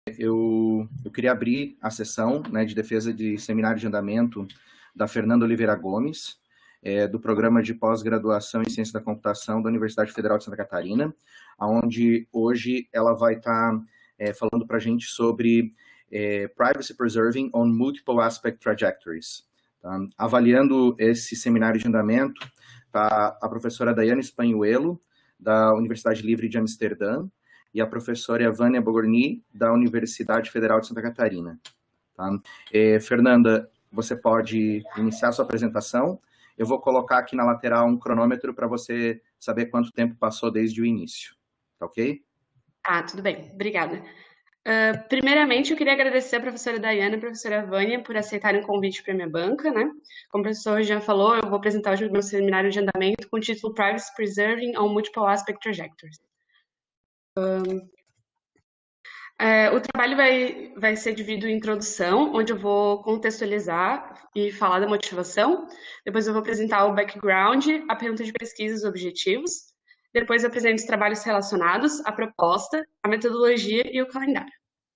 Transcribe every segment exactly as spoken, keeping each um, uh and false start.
Eu, eu queria abrir a sessão, né, de defesa de seminário de andamento da Fernanda Oliveira Gomes, é, do Programa de Pós-Graduação em Ciência da Computação da Universidade Federal de Santa Catarina, onde hoje ela vai estar tá, é, falando para a gente sobre é, Privacy Preserving on Multiple Aspect Trajectories. Tá? Avaliando esse seminário de andamento, tá a professora Daiane Spanhuelo, da Universidade Livre de Amsterdã, e a professora Vânia Bogorni, da Universidade Federal de Santa Catarina. Tá? É, Fernanda, você pode iniciar a sua apresentação. Eu vou colocar aqui na lateral um cronômetro para você saber quanto tempo passou desde o início. Tá ok? Ah, tudo bem. Obrigada. Uh, primeiramente, eu queria agradecer a professora Daiane e a professora Vânia por aceitarem o convite para a minha banca, né? Como o professor já falou, eu vou apresentar hoje o meu seminário de andamento com o título Privacy Preserving on Multiple Aspect Trajectories. Um, é, o trabalho vai, vai ser dividido em introdução, onde eu vou contextualizar e falar da motivação. Depois eu vou apresentar o background, a pergunta de pesquisa e os objetivos. Depois eu apresento os trabalhos relacionados, a proposta, a metodologia e o calendário.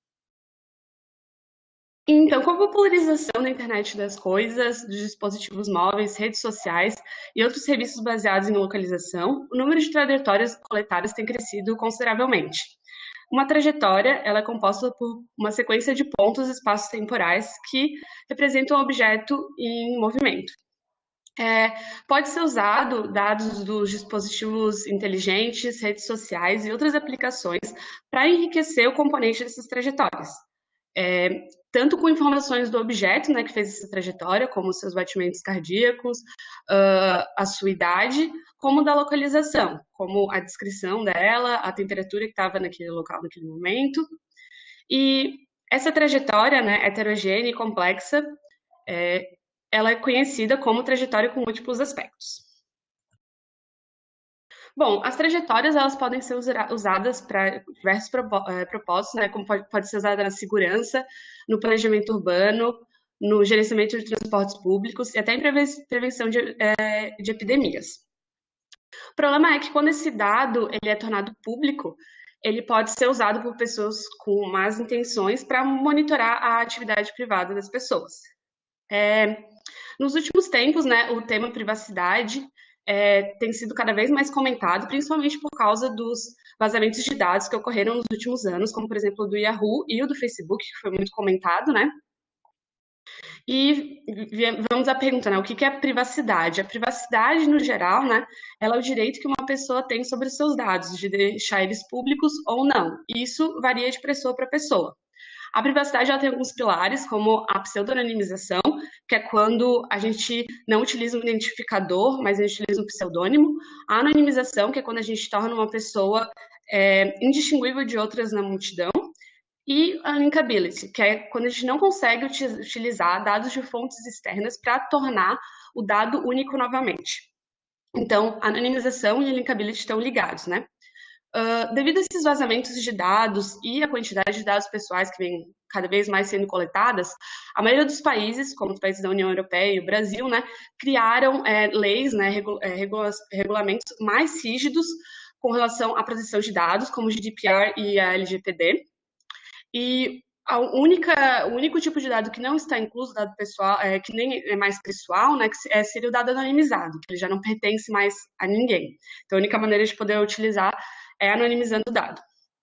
Então, com a popularização da internet das coisas, dos dispositivos móveis, redes sociais e outros serviços baseados em localização, o número de trajetórias coletadas tem crescido consideravelmente. Uma trajetória ela é composta por uma sequência de pontos espaços-temporais que representam um objeto em movimento. É, pode ser usado dados dos dispositivos inteligentes, redes sociais e outras aplicações para enriquecer o componente dessas trajetórias. É, tanto com informações do objeto, né, que fez essa trajetória, como seus batimentos cardíacos, uh, a sua idade, como da localização, como a descrição dela, a temperatura que estava naquele local naquele momento. E essa trajetória, né, heterogênea e complexa, é, ela é conhecida como trajetória com múltiplos aspectos. Bom, as trajetórias elas podem ser usadas para diversos propósitos, né, como pode, pode ser usada na segurança, no planejamento urbano, no gerenciamento de transportes públicos e até em prevenção de, é, de epidemias. O problema é que quando esse dado ele é tornado público, ele pode ser usado por pessoas com más intenções para monitorar a atividade privada das pessoas. É, nos últimos tempos, né, o tema privacidade É, tem sido cada vez mais comentado, principalmente por causa dos vazamentos de dados que ocorreram nos últimos anos, como, por exemplo, o do Yahoo e o do Facebook, que foi muito comentado, né? E vamos à pergunta, né? O que é a privacidade? A privacidade, no geral, né? Ela é o direito que uma pessoa tem sobre os seus dados, de deixar eles públicos ou não. E isso varia de pessoa para pessoa. A privacidade ela tem alguns pilares, como a pseudonimização, que é quando a gente não utiliza um identificador, mas a gente utiliza um pseudônimo. A anonimização, que é quando a gente torna uma pessoa é, indistinguível de outras na multidão. E a linkability, que é quando a gente não consegue utilizar dados de fontes externas para tornar o dado único novamente. Então, a anonimização e a linkability estão ligados, né? Uh, devido a esses vazamentos de dados e a quantidade de dados pessoais que vem cada vez mais sendo coletadas, a maioria dos países, como os países da União Europeia e o Brasil, né, criaram é, leis, né, regula regula regulamentos mais rígidos com relação à proteção de dados, como o G D P R e a L G P D. E a única, o único tipo de dado que não está incluso, dado pessoal, é, que nem é mais pessoal, né, que é, seria o dado anonimizado, que ele já não pertence mais a ninguém. Então, a única maneira de poder utilizar é anonimizando o dado.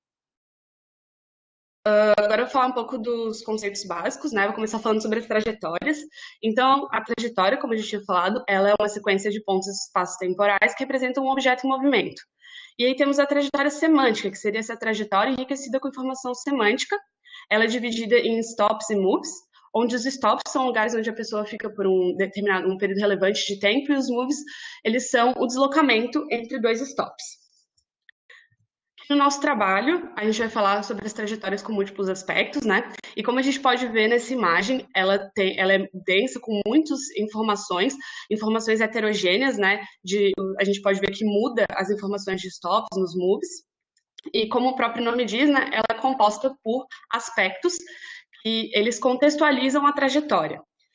Uh, agora eu vou falar um pouco dos conceitos básicos, né? Vou começar falando sobre as trajetórias. Então, a trajetória, como a gente tinha falado, ela é uma sequência de pontos espaço-temporais que representam um objeto em movimento. E aí temos a trajetória semântica, que seria essa trajetória enriquecida com informação semântica. Ela é dividida em stops e moves, onde os stops são lugares onde a pessoa fica por um determinado um período relevante de tempo, e os moves, eles são o deslocamento entre dois stops. No nosso trabalho, a gente vai falar sobre as trajetórias com múltiplos aspectos, né? E como a gente pode ver nessa imagem, ela, tem, ela é densa com muitas informações, informações heterogêneas, né? De, a gente pode ver que muda as informações de stops nos moves. E como o próprio nome diz, né? Ela é composta por aspectos que eles contextualizam a trajetória.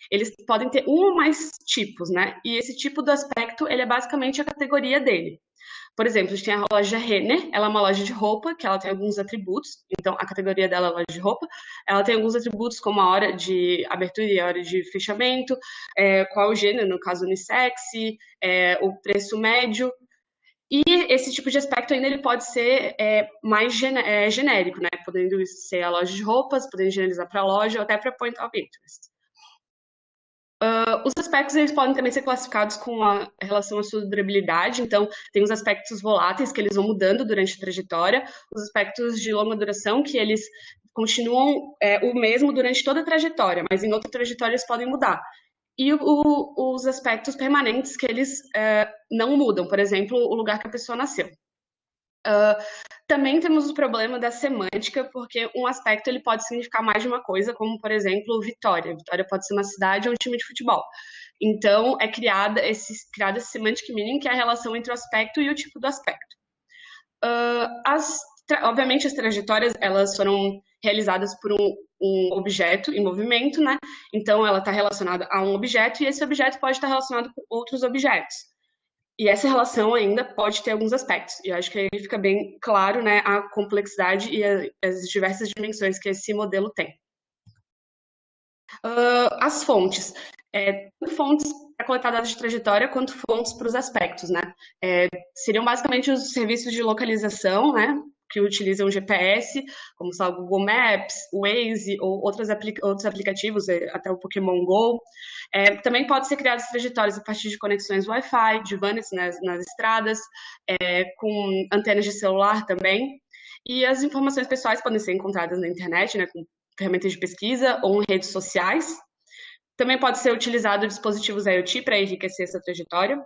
eles podem ter um ou mais tipos, né? E esse tipo do aspecto, ele é basicamente a categoria dele. Por exemplo, a gente tem a loja Renner, ela é uma loja de roupa, que ela tem alguns atributos, então a categoria dela é loja de roupa, ela tem alguns atributos como a hora de abertura e a hora de fechamento, é, qual o gênero, no caso unissex, é, o preço médio, e esse tipo de aspecto ainda ele pode ser é, mais gen é, genérico, né? Podendo ser a loja de roupas, podendo generalizar para a loja ou até para point of interest. Uh, os aspectos eles podem também ser classificados com a relação à sua durabilidade, então tem os aspectos voláteis que eles vão mudando durante a trajetória, os aspectos de longa duração que eles continuam é, o mesmo durante toda a trajetória, mas em outra trajetória eles podem mudar. E o, o, os aspectos permanentes que eles é, não mudam, por exemplo, o lugar que a pessoa nasceu. Uh, também temos o problema da semântica, porque um aspecto ele pode significar mais de uma coisa, como, por exemplo, Vitória. Vitória pode ser uma cidade ou um time de futebol. Então, é criada esse, criada esse semantic meaning, que é a relação entre o aspecto e o tipo do aspecto. Uh, as, obviamente, as trajetórias, elas foram realizadas por um, um objeto em movimento, né? Então, ela está relacionada a um objeto, e esse objeto pode estar relacionado com outros objetos. E essa relação ainda pode ter alguns aspectos. E eu acho que aí fica bem claro, né, a complexidade e a, as diversas dimensões que esse modelo tem. Uh, as fontes. É, tanto fontes para coletar dados de trajetória, quanto fontes para os aspectos, né? É, seriam basicamente os serviços de localização, né, que utilizam G P S, como são o Google Maps, o Waze ou outros, aplica outros aplicativos, até o Pokémon Go. É, também pode ser criadas trajetórias a partir de conexões Wi-Fi, de vans nas, nas estradas, é, com antenas de celular também. E as informações pessoais podem ser encontradas na internet, né, com ferramentas de pesquisa ou em redes sociais. Também pode ser utilizado dispositivos IoT para enriquecer essa trajetória.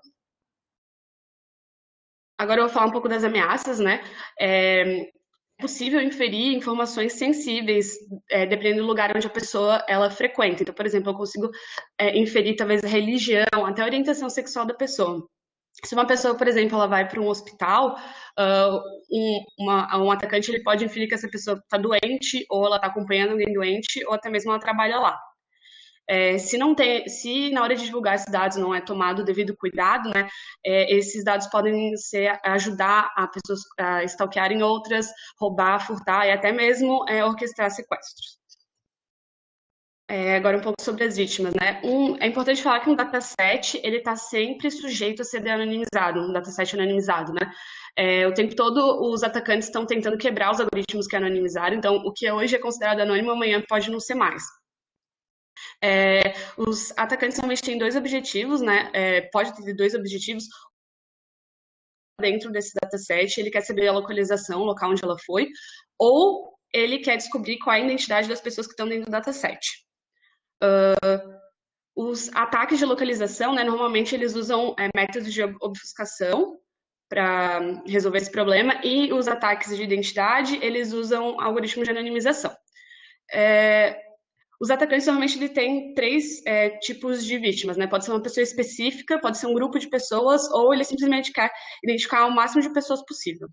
Agora eu vou falar um pouco das ameaças, né? É possível inferir informações sensíveis, é, dependendo do lugar onde a pessoa ela frequenta. Então, por exemplo, eu consigo é, inferir talvez a religião, até a orientação sexual da pessoa. Se uma pessoa, por exemplo, ela vai para um hospital, uh, um, uma, um atacante ele pode inferir que essa pessoa está doente, ou ela está acompanhando alguém doente, ou até mesmo ela trabalha lá. É, se não tem, se na hora de divulgar esses dados não é tomado o devido cuidado, né, é, esses dados podem ser ajudar a pessoas a stalkearem outras, roubar, furtar e até mesmo é, orquestrar sequestros. É, agora um pouco sobre as vítimas, né? Um, é importante falar que um dataset ele está sempre sujeito a ser anonimizado, um dataset anonimizado, né? É, o tempo todo os atacantes estão tentando quebrar os algoritmos que anonimizaram, então o que hoje é considerado anônimo amanhã pode não ser mais. É, os atacantes normalmente têm dois objetivos, né? É, pode ter dois objetivos dentro desse dataset. Ele quer saber a localização, o local onde ela foi, ou ele quer descobrir qual é a identidade das pessoas que estão dentro do dataset. Uh, os ataques de localização, né? Normalmente eles usam é, métodos de obfuscação para resolver esse problema, e os ataques de identidade eles usam algoritmos de anonimização. É, Os atacantes normalmente ele tem três é, tipos de vítimas, né? Pode ser uma pessoa específica, pode ser um grupo de pessoas, ou ele simplesmente quer identificar o máximo de pessoas possível.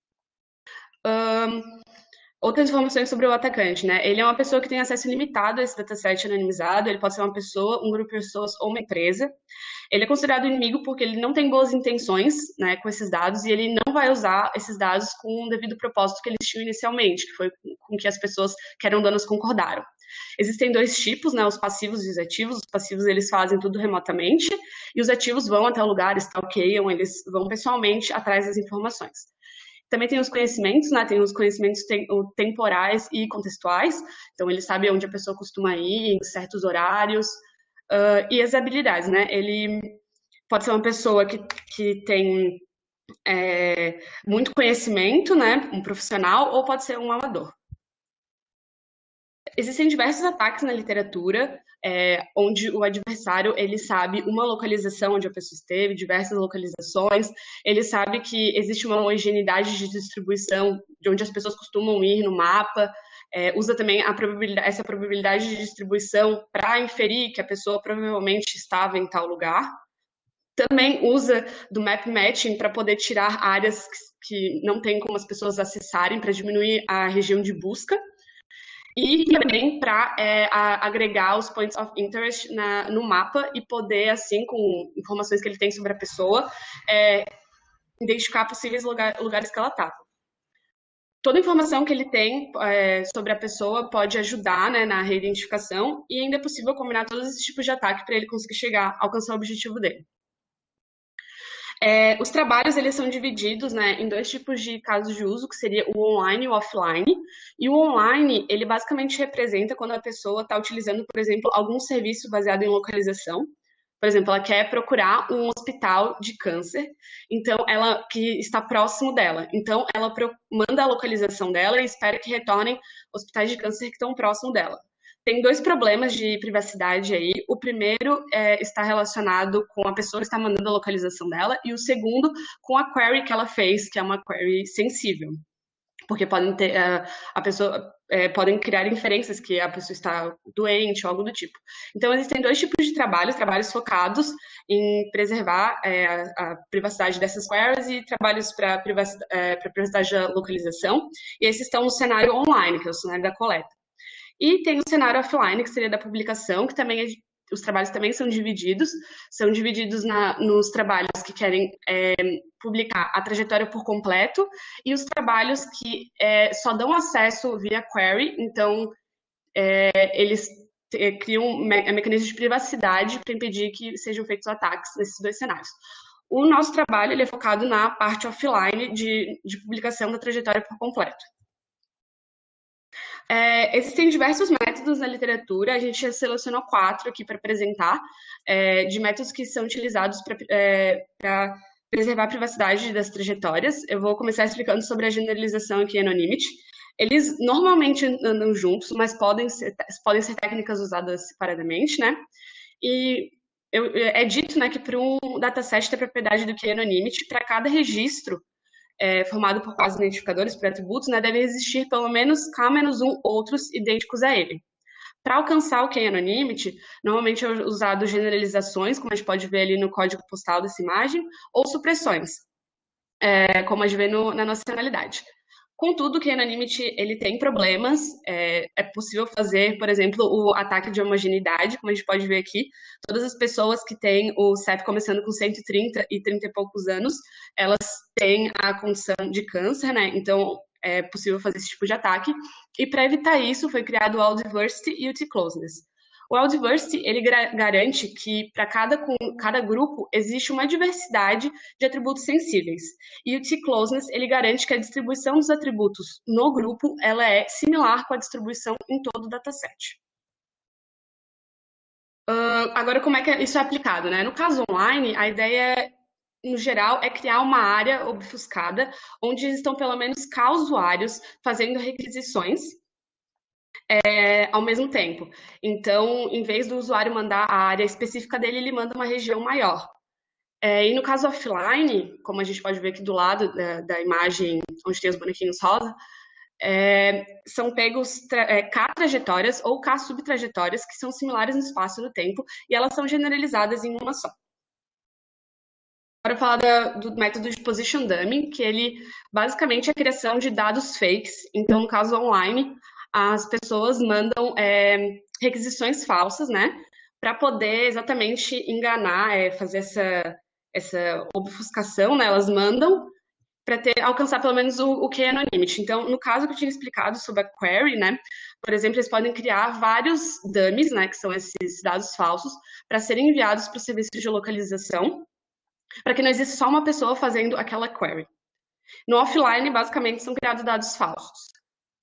Um, outras informações sobre o atacante, né? Ele é uma pessoa que tem acesso ilimitado a esse dataset anonimizado, ele pode ser uma pessoa, um grupo de pessoas ou uma empresa. Ele é considerado inimigo porque ele não tem boas intenções, né, com esses dados, e ele não vai usar esses dados com o devido propósito que eles tinham inicialmente, que foi com que as pessoas que eram donas concordaram. Existem dois tipos, né, os passivos e os ativos. Os passivos, eles fazem tudo remotamente, e os ativos vão até o lugar, stalkeiam, eles vão pessoalmente atrás das informações. Também tem os conhecimentos, né, tem os conhecimentos tem, temporais e contextuais, então ele sabe onde a pessoa costuma ir, em certos horários, uh, e as habilidades, né, ele pode ser uma pessoa que, que tem é, muito conhecimento, né, um profissional, ou pode ser um amador. Existem diversos ataques na literatura, é, onde o adversário ele sabe uma localização onde a pessoa esteve, diversas localizações, ele sabe que existe uma homogeneidade de distribuição de onde as pessoas costumam ir no mapa, é, usa também a probabilidade, essa probabilidade de distribuição para inferir que a pessoa provavelmente estava em tal lugar. Também usa do map matching para poder tirar áreas que não tem como as pessoas acessarem, para diminuir a região de busca. E também para é, agregar os points of interest na, no mapa e poder, assim, com informações que ele tem sobre a pessoa, é, identificar possíveis lugar, lugares que ela estava. Toda informação que ele tem é, sobre a pessoa pode ajudar, né, na reidentificação, e ainda é possível combinar todos esses tipos de ataque para ele conseguir chegar, alcançar o objetivo dele. É, os trabalhos, eles são divididos, né, em dois tipos de casos de uso, que seria o online e o offline. E o online, ele basicamente representa quando a pessoa está utilizando, por exemplo, algum serviço baseado em localização. Por exemplo, ela quer procurar um hospital de câncer, então ela que está próximo dela. Então, ela manda a localização dela e espera que retornem hospitais de câncer que estão próximo dela. Tem dois problemas de privacidade aí. O primeiro é, está relacionado com a pessoa que está mandando a localização dela, e o segundo com a query que ela fez, que é uma query sensível. Porque podem ter, a, a pessoa, é, podem criar inferências que a pessoa está doente ou algo do tipo. Então, existem dois tipos de trabalhos, trabalhos focados em preservar é, a, a privacidade dessas queries e trabalhos para privacidade, é, privacidade da localização. E esses estão no cenário online, que é o cenário da coleta. E tem o cenário offline, que seria da publicação, que também é, os trabalhos também são divididos, são divididos na, nos trabalhos que querem é, publicar a trajetória por completo e os trabalhos que é, só dão acesso via query, então é, eles te, criam me, mecanismos de privacidade para impedir que sejam feitos ataques nesses dois cenários. O nosso trabalho ele é focado na parte offline de, de publicação da trajetória por completo. É, existem diversos métodos na literatura, a gente já selecionou quatro aqui para apresentar, é, de métodos que são utilizados para é, preservar a privacidade das trajetórias. Eu vou começar explicando sobre a generalização e anonymity. Eles normalmente andam juntos, mas podem ser, podem ser técnicas usadas separadamente, né? E eu, é dito, né, que para um dataset ter propriedade do K-anonymity, para cada registro É, formado por quatro identificadores por atributos, né, deve existir pelo menos K menos um outros idênticos a ele. Para alcançar o K-anonymity, normalmente é usado generalizações, como a gente pode ver ali no código postal dessa imagem, ou supressões, é, como a gente vê no, na nacionalidade. Contudo, o K-anonymity ele tem problemas, é, é possível fazer, por exemplo, o ataque de homogeneidade, como a gente pode ver aqui. Todas as pessoas que têm o C E P começando com cento e trinta e trinta e poucos anos, elas têm a condição de câncer, né? Então, é possível fazer esse tipo de ataque. E para evitar isso, foi criado o All-Diversity e o T-Closeness. O All-Diversity, ele garante que para cada, cada grupo existe uma diversidade de atributos sensíveis. E o T-Closeness, ele garante que a distribuição dos atributos no grupo, ela é similar com a distribuição em todo o dataset. Uh, agora, como é que isso é aplicado, né? No caso online, a ideia, no geral, é criar uma área obfuscada, onde estão pelo menos K usuários fazendo requisições, É, ao mesmo tempo. Então, em vez do usuário mandar a área específica dele, ele manda uma região maior. É, e no caso offline, como a gente pode ver aqui do lado da, da imagem, onde tem os bonequinhos rosa, é, são pegos tra é, K trajetórias ou K subtrajetórias que são similares no espaço e no tempo, e elas são generalizadas em uma só. Agora falar da, do método de position dummy, que ele basicamente é a criação de dados fakes. Então, no caso online, as pessoas mandam é, requisições falsas, né, para poder exatamente enganar, é, fazer essa, essa obfuscação, né, elas mandam para ter alcançar pelo menos o, o K-anonymity. Então, no caso que eu tinha explicado sobre a query, né, por exemplo, eles podem criar vários dummies, né, que são esses dados falsos, para serem enviados para o serviço de localização, para que não exista só uma pessoa fazendo aquela query. No offline, basicamente, são criados dados falsos.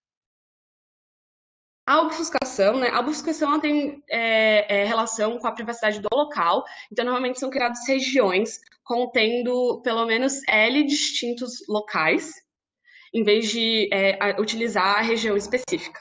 A obfuscação, né? A obfuscação tem é, é, relação com a privacidade do local, então normalmente são criadas regiões contendo pelo menos L distintos locais, em vez de é, utilizar a região específica.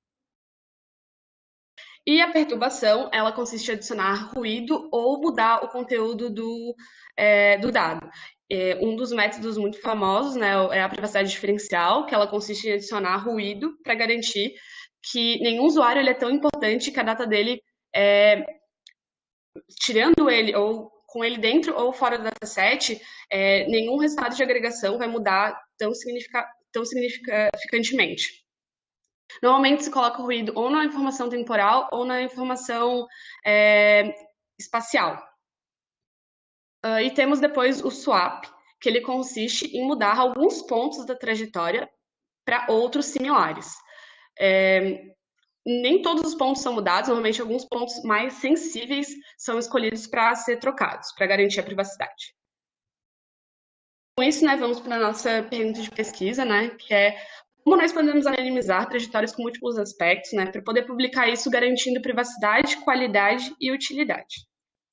E a perturbação, ela consiste em adicionar ruído ou mudar o conteúdo do, é, do dado. É, um dos métodos muito famosos, né, é a privacidade diferencial, que ela consiste em adicionar ruído para garantir que nenhum usuário ele é tão importante que a data dele, é, tirando ele, ou com ele dentro ou fora do dataset, é, nenhum resultado de agregação vai mudar tão, significa, tão significativamente. Normalmente se coloca o ruído ou na informação temporal ou na informação é, espacial. Uh, e temos depois o swap, que ele consiste em mudar alguns pontos da trajetória para outros similares. É, nem todos os pontos são mudados, normalmente alguns pontos mais sensíveis são escolhidos para ser trocados, para garantir a privacidade. Com isso, né, vamos para a nossa pergunta de pesquisa, né, que é como nós podemos anonimizar trajetórias com múltiplos aspectos, né, para poder publicar isso garantindo privacidade, qualidade e utilidade.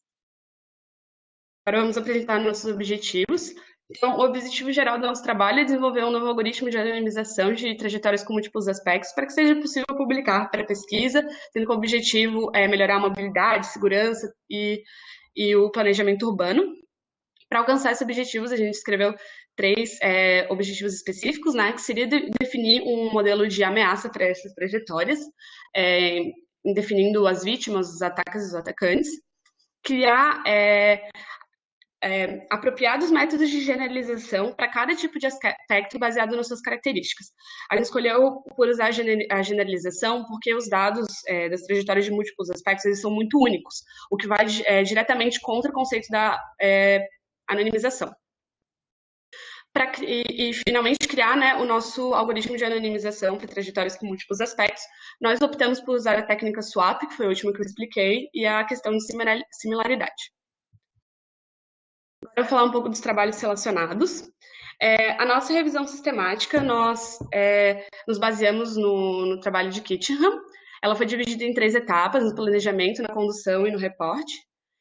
Agora vamos apresentar nossos objetivos. Então, o objetivo geral do nosso trabalho é desenvolver um novo algoritmo de anonimização de trajetórias com múltiplos aspectos para que seja possível publicar para pesquisa, tendo como objetivo é, melhorar a mobilidade, segurança e, e o planejamento urbano. Para alcançar esses objetivos, a gente escreveu três é, objetivos específicos, né, que seria de, definir um modelo de ameaça para essas trajetórias, é, definindo as vítimas, os ataques e os atacantes, criar é, É, apropriados métodos de generalização para cada tipo de aspecto baseado nas suas características. A gente escolheu por usar a generalização porque os dados é, das trajetórias de múltiplos aspectos eles são muito únicos, o que vai é, diretamente contra o conceito da é, anonimização. Pra, e, e, finalmente, criar né, o nosso algoritmo de anonimização para trajetórias com múltiplos aspectos, nós optamos por usar a técnica swap, que foi a última que eu expliquei, e a questão de similaridade. Agora eu vou falar um pouco dos trabalhos relacionados. É, a nossa revisão sistemática, nós é, nos baseamos no, no trabalho de Kitchenham. Ela foi dividida em três etapas, no planejamento, na condução e no reporte.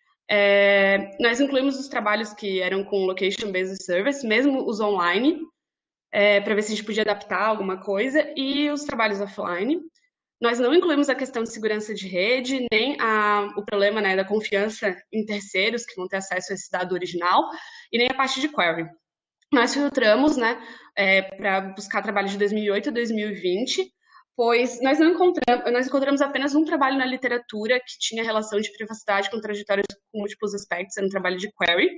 É, nós incluímos os trabalhos que eram com Location-Based Service, mesmo os online, é, para ver se a gente podia adaptar alguma coisa, e os trabalhos offline. Nós não incluímos a questão de segurança de rede, nem a, o problema né, da confiança em terceiros que vão ter acesso a esse dado original, e nem a parte de query. Nós filtramos né, é, para buscar trabalho de dois mil e oito a dois mil e vinte, pois nós não encontramos, nós encontramos apenas um trabalho na literatura que tinha relação de privacidade com trajetórias com múltiplos aspectos, era um trabalho de query.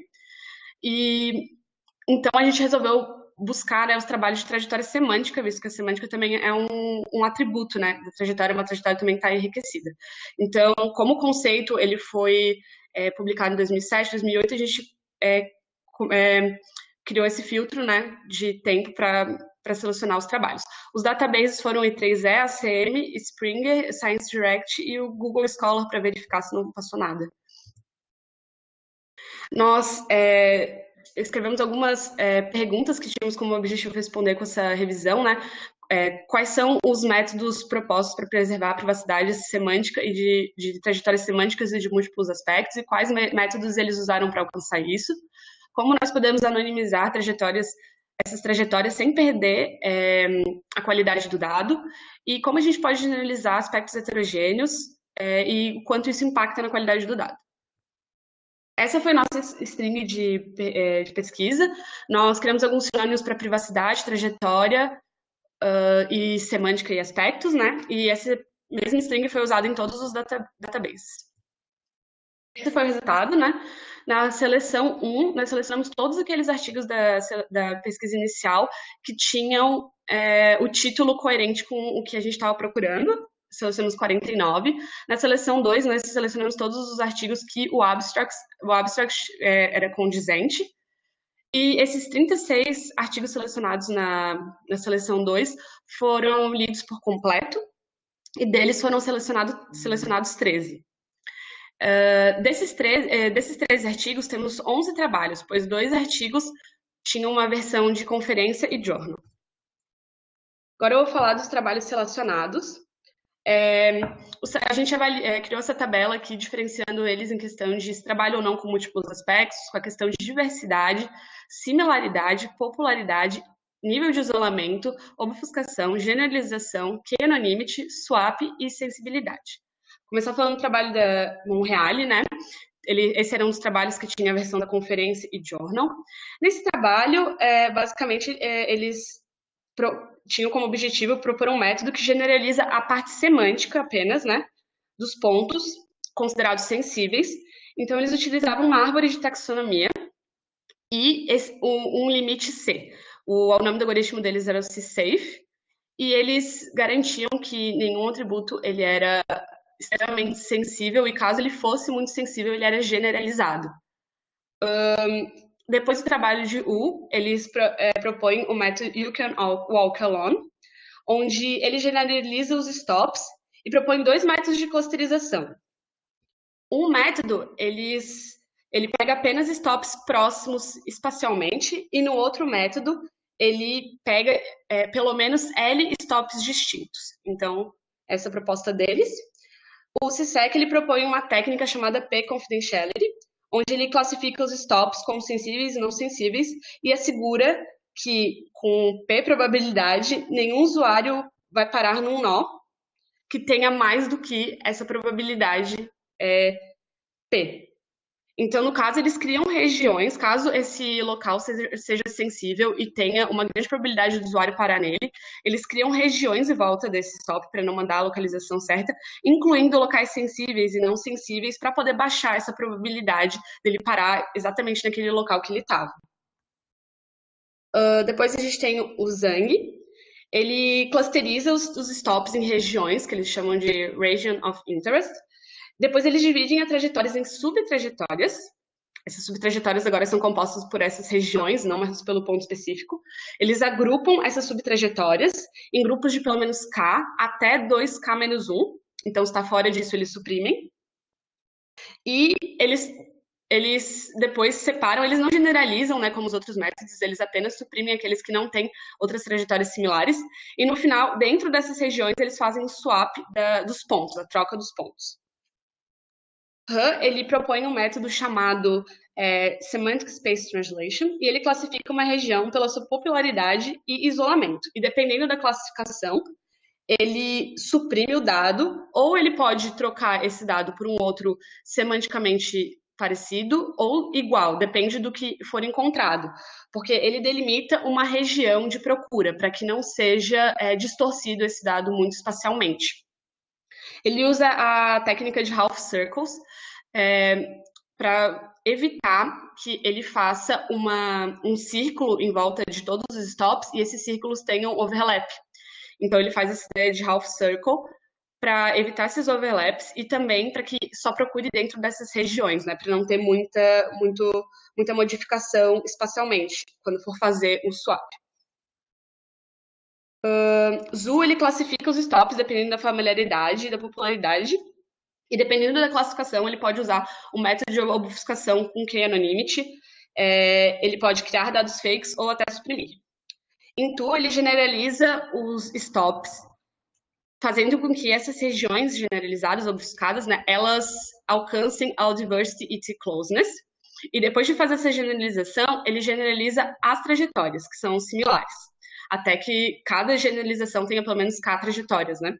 E então a gente resolveu buscar né, os trabalhos de trajetória semântica, visto que a semântica também é um, um atributo né, da trajetória, uma trajetória também está enriquecida. Então, como conceito, ele foi é, publicado em dois mil e sete, dois mil e oito, a gente é, é, criou esse filtro né, de tempo para selecionar os trabalhos. Os databases foram o I três E, A C M, Springer, ScienceDirect e o Google Scholar para verificar se não passou nada. Nós é, escrevemos algumas é, perguntas que tínhamos como objetivo responder com essa revisão, né? É, quais são os métodos propostos para preservar a privacidade semântica e de, de trajetórias semânticas e de múltiplos aspectos e quais métodos eles usaram para alcançar isso? Como nós podemos anonimizar trajetórias, essas trajetórias sem perder é, a qualidade do dado e como a gente pode generalizar aspectos heterogêneos é, e o quanto isso impacta na qualidade do dado. Essa foi a nossa string de, de pesquisa. Nós criamos alguns sinônimos para privacidade, trajetória uh, e semântica e aspectos, né? E essa mesma string foi usada em todos os data, databases. Esse foi o resultado, né? Na seleção um, nós selecionamos todos aqueles artigos da, da pesquisa inicial que tinham é, o título coerente com o que a gente estava procurando. Selecionamos quarenta e nove. Na seleção dois, nós selecionamos todos os artigos que o abstract, o abstract é, era condizente. E esses trinta e seis artigos selecionados na, na seleção dois foram lidos por completo, e deles foram selecionado, selecionados treze. Uh, desses, treze, desses treze artigos, temos onze trabalhos, pois dois artigos tinham uma versão de conferência e journal. Agora eu vou falar dos trabalhos relacionados. É, a gente avalia, é, criou essa tabela aqui, diferenciando eles em questão de se trabalham ou não com múltiplos aspectos, com a questão de diversidade, similaridade, popularidade, nível de isolamento, obfuscação, generalização, k-anonymity, swap e sensibilidade. Começar falando do trabalho da Monreale, né? Ele, esse era um dos trabalhos que tinha a versão da conferência e journal. Nesse trabalho, é, basicamente, é, eles pro, tinham como objetivo propor um método que generaliza a parte semântica apenas, né, dos pontos considerados sensíveis. Então, eles utilizavam uma árvore de taxonomia e esse, um, um limite C. O, o nome do algoritmo deles era o C-Safe. e eles garantiam que nenhum atributo ele era extremamente sensível, e caso ele fosse muito sensível, ele era generalizado. Um, depois do trabalho de Wu, eles pro, é, propõem o método You Can Walk Alone, onde ele generaliza os stops e propõe dois métodos de clusterização. Um método, eles, ele pega apenas stops próximos espacialmente, e no outro método, ele pega é, pelo menos L stops distintos. Então, essa é a proposta deles. O C S E C ele propõe uma técnica chamada P-Confidentiality, onde ele classifica os stops como sensíveis e não sensíveis e assegura que, com P probabilidade, nenhum usuário vai parar num nó que tenha mais do que essa probabilidade é, P. Então, no caso, eles criam regiões, caso esse local seja, seja sensível e tenha uma grande probabilidade do usuário parar nele, eles criam regiões em volta desse stop para não mandar a localização certa, incluindo locais sensíveis e não sensíveis, para poder baixar essa probabilidade dele parar exatamente naquele local que ele estava. Uh, depois a gente tem o Zhang. Ele clusteriza os, os stops em regiões, que eles chamam de Region of Interest. Depois eles dividem as trajetórias em subtrajetórias. Essas subtrajetórias agora são compostas por essas regiões, não mais pelo ponto específico. Eles agrupam essas subtrajetórias em grupos de pelo menos K até dois K menos um. Então, se está fora disso, eles suprimem. E eles, eles depois separam, eles não generalizam, né, como os outros métodos, eles apenas suprimem aqueles que não têm outras trajetórias similares. E no final, dentro dessas regiões, eles fazem o swap da, dos pontos, a troca dos pontos. Han, ele propõe um método chamado é, Semantic Space Translation, e ele classifica uma região pela sua popularidade e isolamento. E dependendo da classificação, ele suprime o dado, ou ele pode trocar esse dado por um outro semanticamente parecido ou igual, depende do que for encontrado, porque ele delimita uma região de procura, para que não seja é, distorcido esse dado muito espacialmente. Ele usa a técnica de half circles é, para evitar que ele faça uma, um círculo em volta de todos os stops e esses círculos tenham overlap. Então, ele faz essa ideia de half circle para evitar esses overlaps e também para que só procure dentro dessas regiões, né, para não ter muita, muito, muita modificação espacialmente quando for fazer o swap. Uh, Zhu, ele classifica os stops dependendo da familiaridade e da popularidade, e dependendo da classificação, ele pode usar o método de obfuscação com K-anonymity, é, ele pode criar dados fakes ou até suprimir. Em Tu, ele generaliza os stops, fazendo com que essas regiões generalizadas, obfuscadas, né, elas alcancem ao diversity e T-closeness, e depois de fazer essa generalização, ele generaliza as trajetórias, que são similares, até que cada generalização tenha pelo menos K trajetórias, né?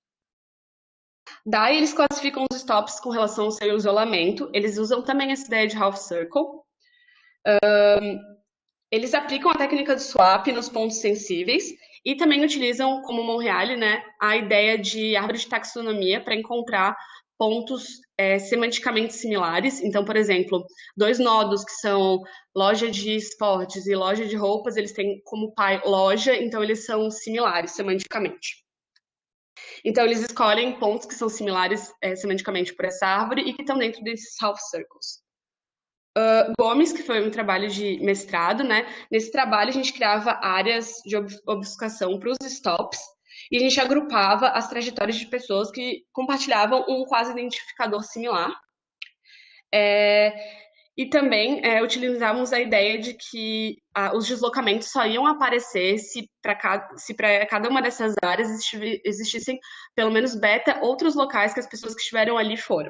Daí eles classificam os stops com relação ao seu isolamento, eles usam também essa ideia de half circle, um, eles aplicam a técnica de swap nos pontos sensíveis e também utilizam, como Monreal, né, a ideia de árvore de taxonomia para encontrar pontos é, semanticamente similares. Então, por exemplo, dois nodos que são loja de esportes e loja de roupas, eles têm como pai loja, então eles são similares semanticamente. Então, eles escolhem pontos que são similares é, semanticamente por essa árvore e que estão dentro desses half circles. Uh, Gomes, que foi um trabalho de mestrado, né? Nesse trabalho, a gente criava áreas de obfuscação para os stops e a gente agrupava as trajetórias de pessoas que compartilhavam um quase identificador similar. É, e também é, utilizávamos a ideia de que ah, os deslocamentos só iam aparecer se para cada, se para cada uma dessas áreas existissem pelo menos beta outros locais que as pessoas que estiveram ali foram.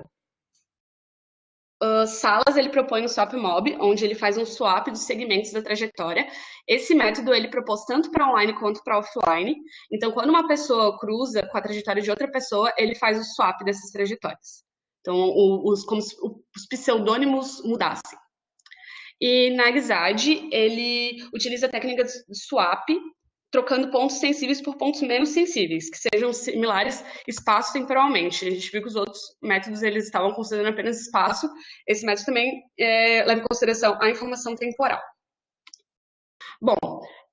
Uh, Salas, ele propõe um swap mob, onde ele faz um swap dos segmentos da trajetória. Esse método ele propôs tanto para online quanto para offline. Então, quando uma pessoa cruza com a trajetória de outra pessoa, ele faz o swap dessas trajetórias. Então, o, os, como se os pseudônimos mudassem. E na Gizad, ele utiliza a técnica de swap, trocando pontos sensíveis por pontos menos sensíveis, que sejam similares espaço-temporalmente. A gente viu que os outros métodos eles estavam considerando apenas espaço. Esse método também é, leva em consideração a informação temporal. Bom,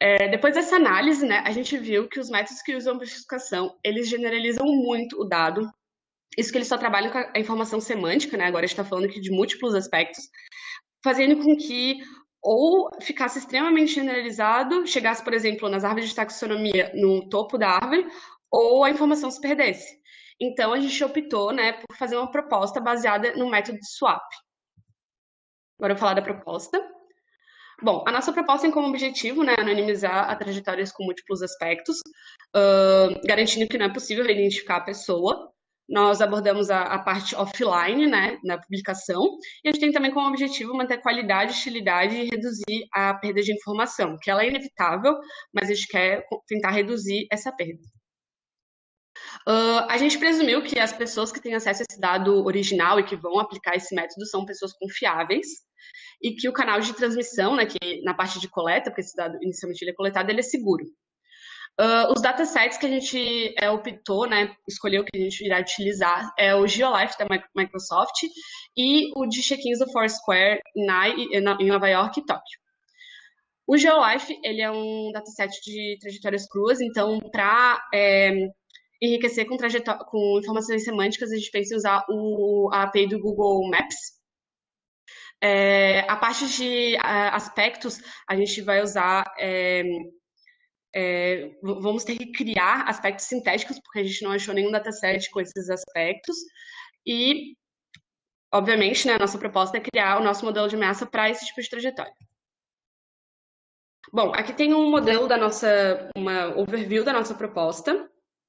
É, depois dessa análise, né, a gente viu que os métodos que usam amplificação, eles generalizam muito o dado. Isso que eles só trabalham com a informação semântica, né? Agora a gente está falando aqui de múltiplos aspectos, fazendo com que ou ficasse extremamente generalizado, chegasse, por exemplo, nas árvores de taxonomia no topo da árvore, ou a informação se perdesse. Então, a gente optou, né, por fazer uma proposta baseada no método de swap. Agora eu vou falar da proposta. Bom, a nossa proposta tem como objetivo, né, anonimizar a trajetórias com múltiplos aspectos, uh, garantindo que não é possível identificar a pessoa. Nós abordamos a, a parte offline, né, na publicação, e a gente tem também como objetivo manter qualidade, utilidade e reduzir a perda de informação, que ela é inevitável, mas a gente quer tentar reduzir essa perda. Uh, a gente presumiu que as pessoas que têm acesso a esse dado original e que vão aplicar esse método são pessoas confiáveis, e que o canal de transmissão, né, que na parte de coleta, porque esse dado inicialmente ele é coletado, ele é seguro. Uh, os datasets que a gente é, optou, né, escolheu que a gente irá utilizar é o GeoLife da Microsoft e o de check-ins do Foursquare em Nova York e Tóquio. O GeoLife, ele é um dataset de trajetórias cruas, então para é, enriquecer com, com informações semânticas, a gente pensa em usar o, a A P I do Google Maps. É, a parte de a, aspectos, a gente vai usar, é, é, vamos ter que criar aspectos sintéticos, porque a gente não achou nenhum dataset com esses aspectos, e, obviamente, né, a nossa proposta é criar o nosso modelo de ameaça para esse tipo de trajetória. Bom, aqui tem um modelo da nossa, uma overview da nossa proposta.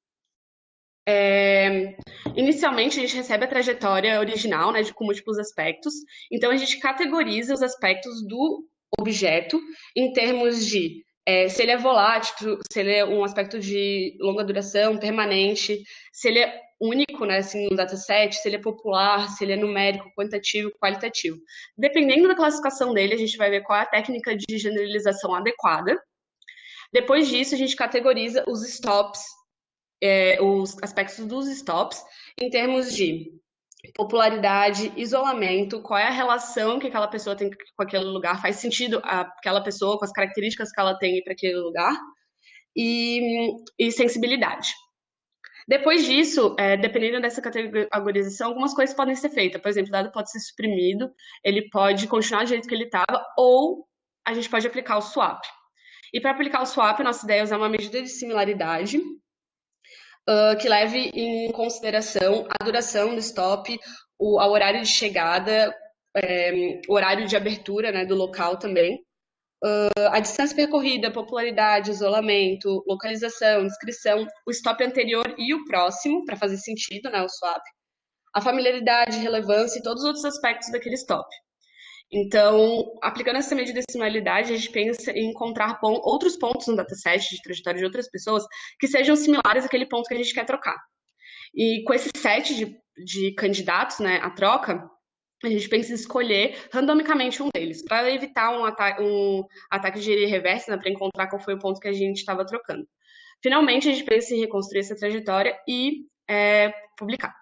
É, inicialmente, a gente recebe a trajetória original, né, de, com múltiplos aspectos. Então, a gente categoriza os aspectos do objeto em termos de é, se ele é volátil, se ele é um aspecto de longa duração, permanente, se ele é único, né, assim, no dataset, se ele é popular, se ele é numérico, quantitativo, qualitativo. Dependendo da classificação dele, a gente vai ver qual é a técnica de generalização adequada. Depois disso, a gente categoriza os stops, É, os aspectos dos stops em termos de popularidade, isolamento, qual é a relação que aquela pessoa tem com aquele lugar, faz sentido aquela pessoa com as características que ela tem para aquele lugar, e, e sensibilidade. Depois disso, é, dependendo dessa categorização, algumas coisas podem ser feitas. Por exemplo, o dado pode ser suprimido, ele pode continuar do jeito que ele estava, ou a gente pode aplicar o swap. E para aplicar o swap, a nossa ideia é usar uma medida de similaridade, Uh, que leve em consideração a duração do stop, o, o horário de chegada, é, o horário de abertura, né, do local também, uh, a distância percorrida, popularidade, isolamento, localização, descrição, o stop anterior e o próximo, para fazer sentido, né, o swap, a familiaridade, relevância e todos os outros aspectos daquele stop. Então, aplicando essa medida de similaridade, a gente pensa em encontrar pon- outros pontos no dataset de trajetória de outras pessoas que sejam similares àquele ponto que a gente quer trocar. E com esse set de, de candidatos, né, à troca, a gente pensa em escolher randomicamente um deles, para evitar um, ata- um ataque de reversa, né, para encontrar qual foi o ponto que a gente estava trocando. Finalmente, a gente pensa em reconstruir essa trajetória e é, publicar.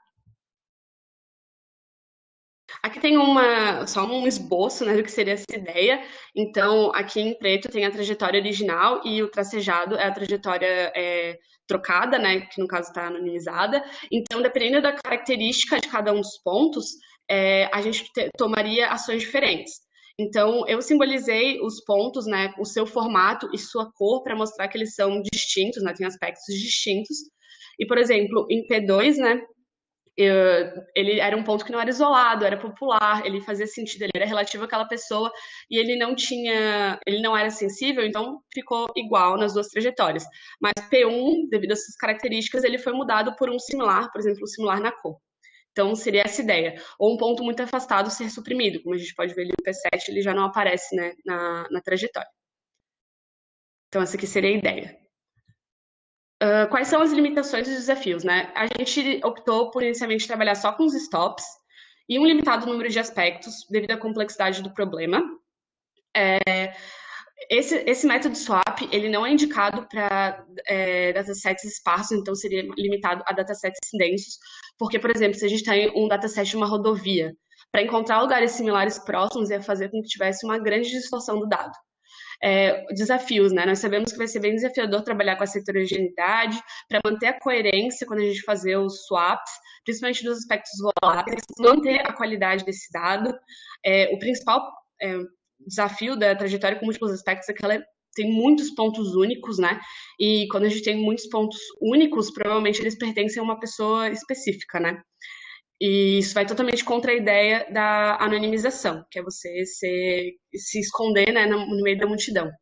Aqui tem uma, só um esboço, né, do que seria essa ideia. Então, aqui em preto tem a trajetória original e o tracejado é a trajetória é, trocada, né, que no caso está anonimizada. Então, dependendo da característica de cada um dos pontos, é, a gente te, tomaria ações diferentes. Então, eu simbolizei os pontos, né, o seu formato e sua cor para mostrar que eles são distintos, né, tem aspectos distintos. E, por exemplo, em P dois, né, Eu, ele era um ponto que não era isolado, era popular, ele fazia sentido, ele era relativo àquela pessoa e ele não tinha, ele não era sensível, então ficou igual nas duas trajetórias. Mas P um, devido às suas características, ele foi mudado por um similar, por exemplo, um similar na cor. Então seria essa ideia. Ou um ponto muito afastado ser suprimido, como a gente pode ver ali no P sete, ele já não aparece, né, na, na trajetória. Então essa aqui seria a ideia. Uh, quais são as limitações e os desafios, né? A gente optou por inicialmente trabalhar só com os stops e um limitado número de aspectos devido à complexidade do problema. É, esse, esse método swap, ele não é indicado para é, datasets esparsos, então seria limitado a datasets densos, porque, por exemplo, se a gente tem um dataset de uma rodovia, para encontrar lugares similares próximos ia fazer com que tivesse uma grande distorção do dado. É, desafios, né? Nós sabemos que vai ser bem desafiador trabalhar com essa heterogeneidade para manter a coerência quando a gente fazer os swaps, principalmente dos aspectos voláteis, manter a qualidade desse dado. É, o principal é, desafio da trajetória com múltiplos aspectos é que ela tem muitos pontos únicos, né? E quando a gente tem muitos pontos únicos, provavelmente eles pertencem a uma pessoa específica, né? E isso vai totalmente contra a ideia da anonimização, que é você se, se esconder, né, no, no meio da multidão.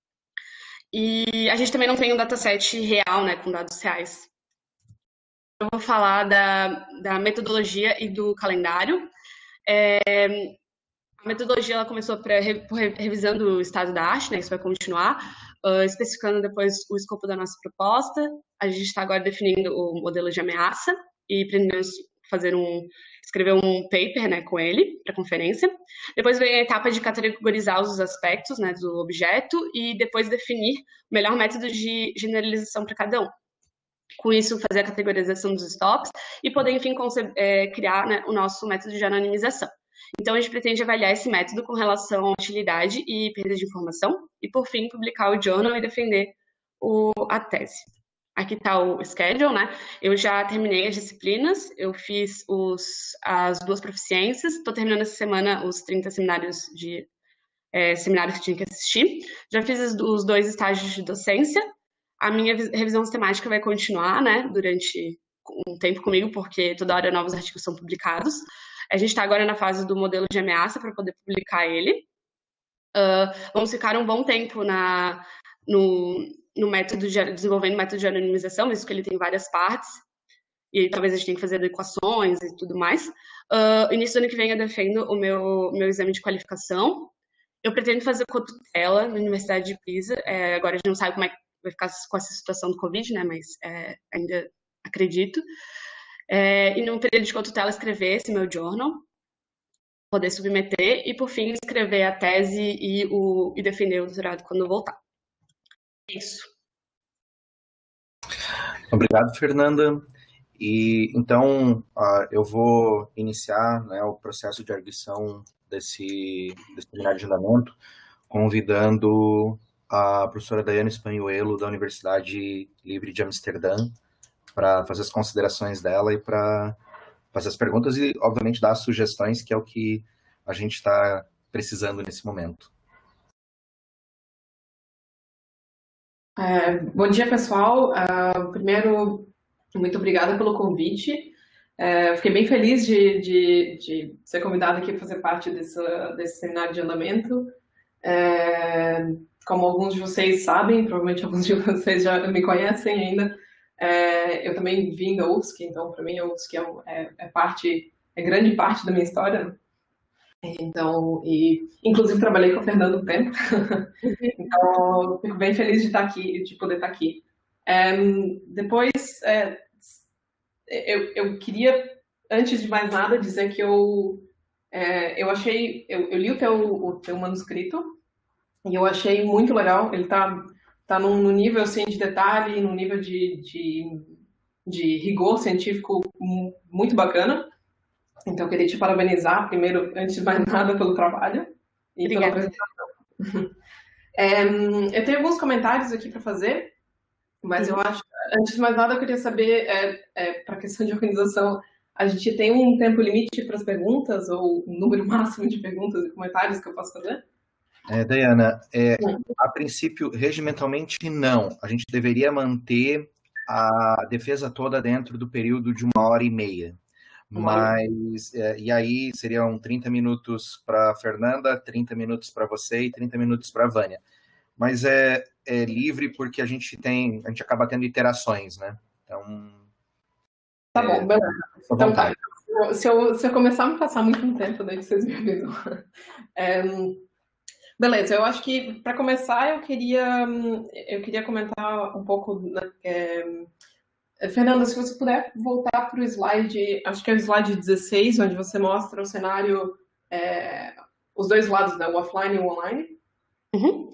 E a gente também não tem um dataset real, né, com dados reais. Eu vou falar da, da metodologia e do calendário. É, a metodologia ela começou pra, revisando o estado da arte, né, isso vai continuar, uh, especificando depois o escopo da nossa proposta. A gente está agora definindo o modelo de ameaça e pretendemos fazer um, escrever um paper, né, com ele para conferência. Depois vem a etapa de categorizar os aspectos, né, do objeto e depois definir o melhor método de generalização para cada um. Com isso, fazer a categorização dos stops e poder, enfim, é, criar, né, o nosso método de anonimização. Então, a gente pretende avaliar esse método com relação à utilidade e perda de informação e, por fim, publicar o journal e defender o, a tese. Aqui está o schedule, né? Eu já terminei as disciplinas, eu fiz os, as duas proficiências, estou terminando essa semana os trinta seminários de é, seminários que tinha que assistir. Já fiz os, os dois estágios de docência. A minha revisão sistemática vai continuar, né? Durante um tempo comigo, porque toda hora novos artigos são publicados. A gente está agora na fase do modelo de ameaça para poder publicar ele. Uh, vamos ficar um bom tempo na, no no método de, desenvolvendo o método de anonimização, visto que ele tem várias partes, e talvez a gente tenha que fazer equações e tudo mais. Uh, início do ano que vem eu defendo o meu, meu exame de qualificação. Eu pretendo fazer cotutela na Universidade de Pisa. É, agora a gente não sabe como é que vai ficar com essa situação do Covid, né, mas é, ainda acredito. É, e no período de cotutela escrever esse meu journal, poder submeter, e por fim escrever a tese e, o, e defender o doutorado quando eu voltar. Isso. Obrigado, Fernanda. E então uh, eu vou iniciar, né, o processo de arguição desse, desse seminário de andamento, convidando a professora Daiane Spanhuelo, da Universidade Livre de Amsterdã, para fazer as considerações dela e para fazer as perguntas e, obviamente, dar as sugestões, que é o que a gente está precisando nesse momento. É, bom dia, pessoal. Uh, primeiro, muito obrigada pelo convite. É, fiquei bem feliz de, de, de ser convidada aqui para fazer parte desse, desse seminário de andamento. É, como alguns de vocês sabem, provavelmente alguns de vocês já me conhecem ainda, é, eu também vim da U F S C, então para mim a U F S C é, é, é, parte, é grande parte da minha história. Então, e inclusive trabalhei com o Fernando um tempo, então fico bem feliz de estar aqui, de poder estar aqui. É, depois, é, eu, eu queria, antes de mais nada, dizer que eu, é, eu achei, eu, eu li o teu, o teu manuscrito e eu achei muito legal. Ele está tá num nível assim, de detalhe, num nível de, de, de rigor científico muito bacana. Então, eu queria te parabenizar, primeiro, antes de mais nada, pelo trabalho e Obrigada. Pela apresentação. É, eu tenho alguns comentários aqui para fazer, mas eu acho, antes de mais nada, eu queria saber, é, é, para a questão de organização, a gente tem um tempo limite para as perguntas, ou um número máximo de perguntas e comentários que eu posso fazer? É, Daiana, é, a princípio, regimentalmente, não. A gente deveria manter a defesa toda dentro do período de uma hora e meia. Mas, é, e aí seriam trinta minutos para a Fernanda, trinta minutos para você e trinta minutos para a Vânia. Mas é, é livre porque a gente tem, a gente acaba tendo iterações, né? Então... Tá é, bom, beleza. Então tá, se eu, se eu começar a me passar muito no tempo, daí vocês me avisam. É, beleza, eu acho que para começar eu queria, eu queria comentar um pouco... É, Fernanda, se você puder voltar para o slide, acho que é o slide dezesseis, onde você mostra o cenário, é, os dois lados, né, o offline e o online. Uhum.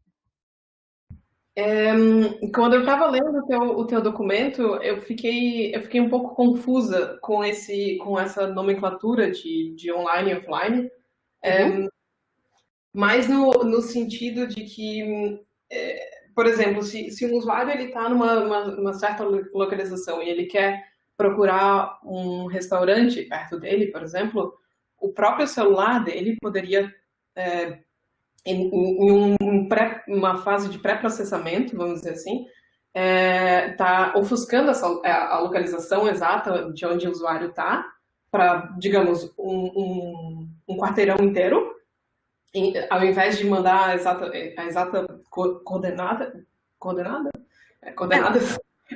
É, quando eu estava lendo o teu, o teu documento, eu fiquei, eu fiquei um pouco confusa com, esse, com essa nomenclatura de, de online e offline. É, Uhum. mas no, no sentido de que, é, por exemplo, se, se um usuário está numa uma, uma certa localização e ele quer procurar um restaurante perto dele, por exemplo, o próprio celular dele poderia, é, em, em um pré, uma fase de pré-processamento, vamos dizer assim, é, tá ofuscando essa, a localização exata de onde o usuário está para, digamos, um, um, um quarteirão inteiro, em, ao invés de mandar a exata, a exata co coordenada, coordenada? É, coordenadas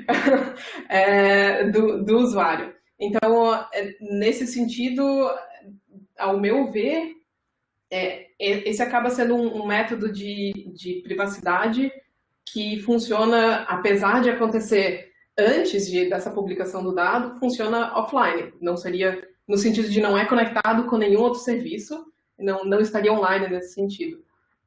é, do, do usuário. Então, é, nesse sentido, ao meu ver, é, esse acaba sendo um, um método de, de privacidade que funciona, apesar de acontecer antes de, dessa publicação do dado, funciona offline. Não seria, no sentido de não é conectado com nenhum outro serviço, não, não estaria online nesse sentido.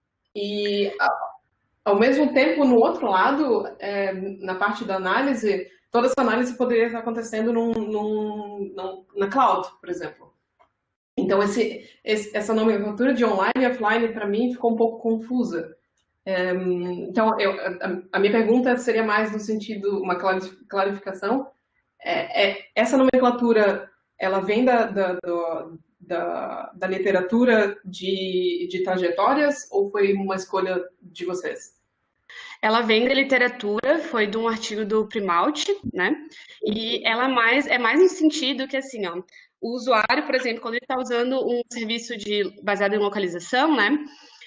E, ao mesmo tempo, no outro lado, é, na parte da análise, toda essa análise poderia estar acontecendo num, num, num, na cloud, por exemplo. Então, esse, esse, essa nomenclatura de online e offline, para mim, ficou um pouco confusa. É, então, eu, a, a minha pergunta seria mais no sentido, uma clarificação. É, é, essa nomenclatura, ela vem da, da, do, da, da literatura de, de trajetórias ou foi uma escolha de vocês? Ela vem da literatura, foi de um artigo do Primalt, né? E ela mais, é mais no sentido que, assim, ó, o usuário, por exemplo, quando ele está usando um serviço de, baseado em localização, né?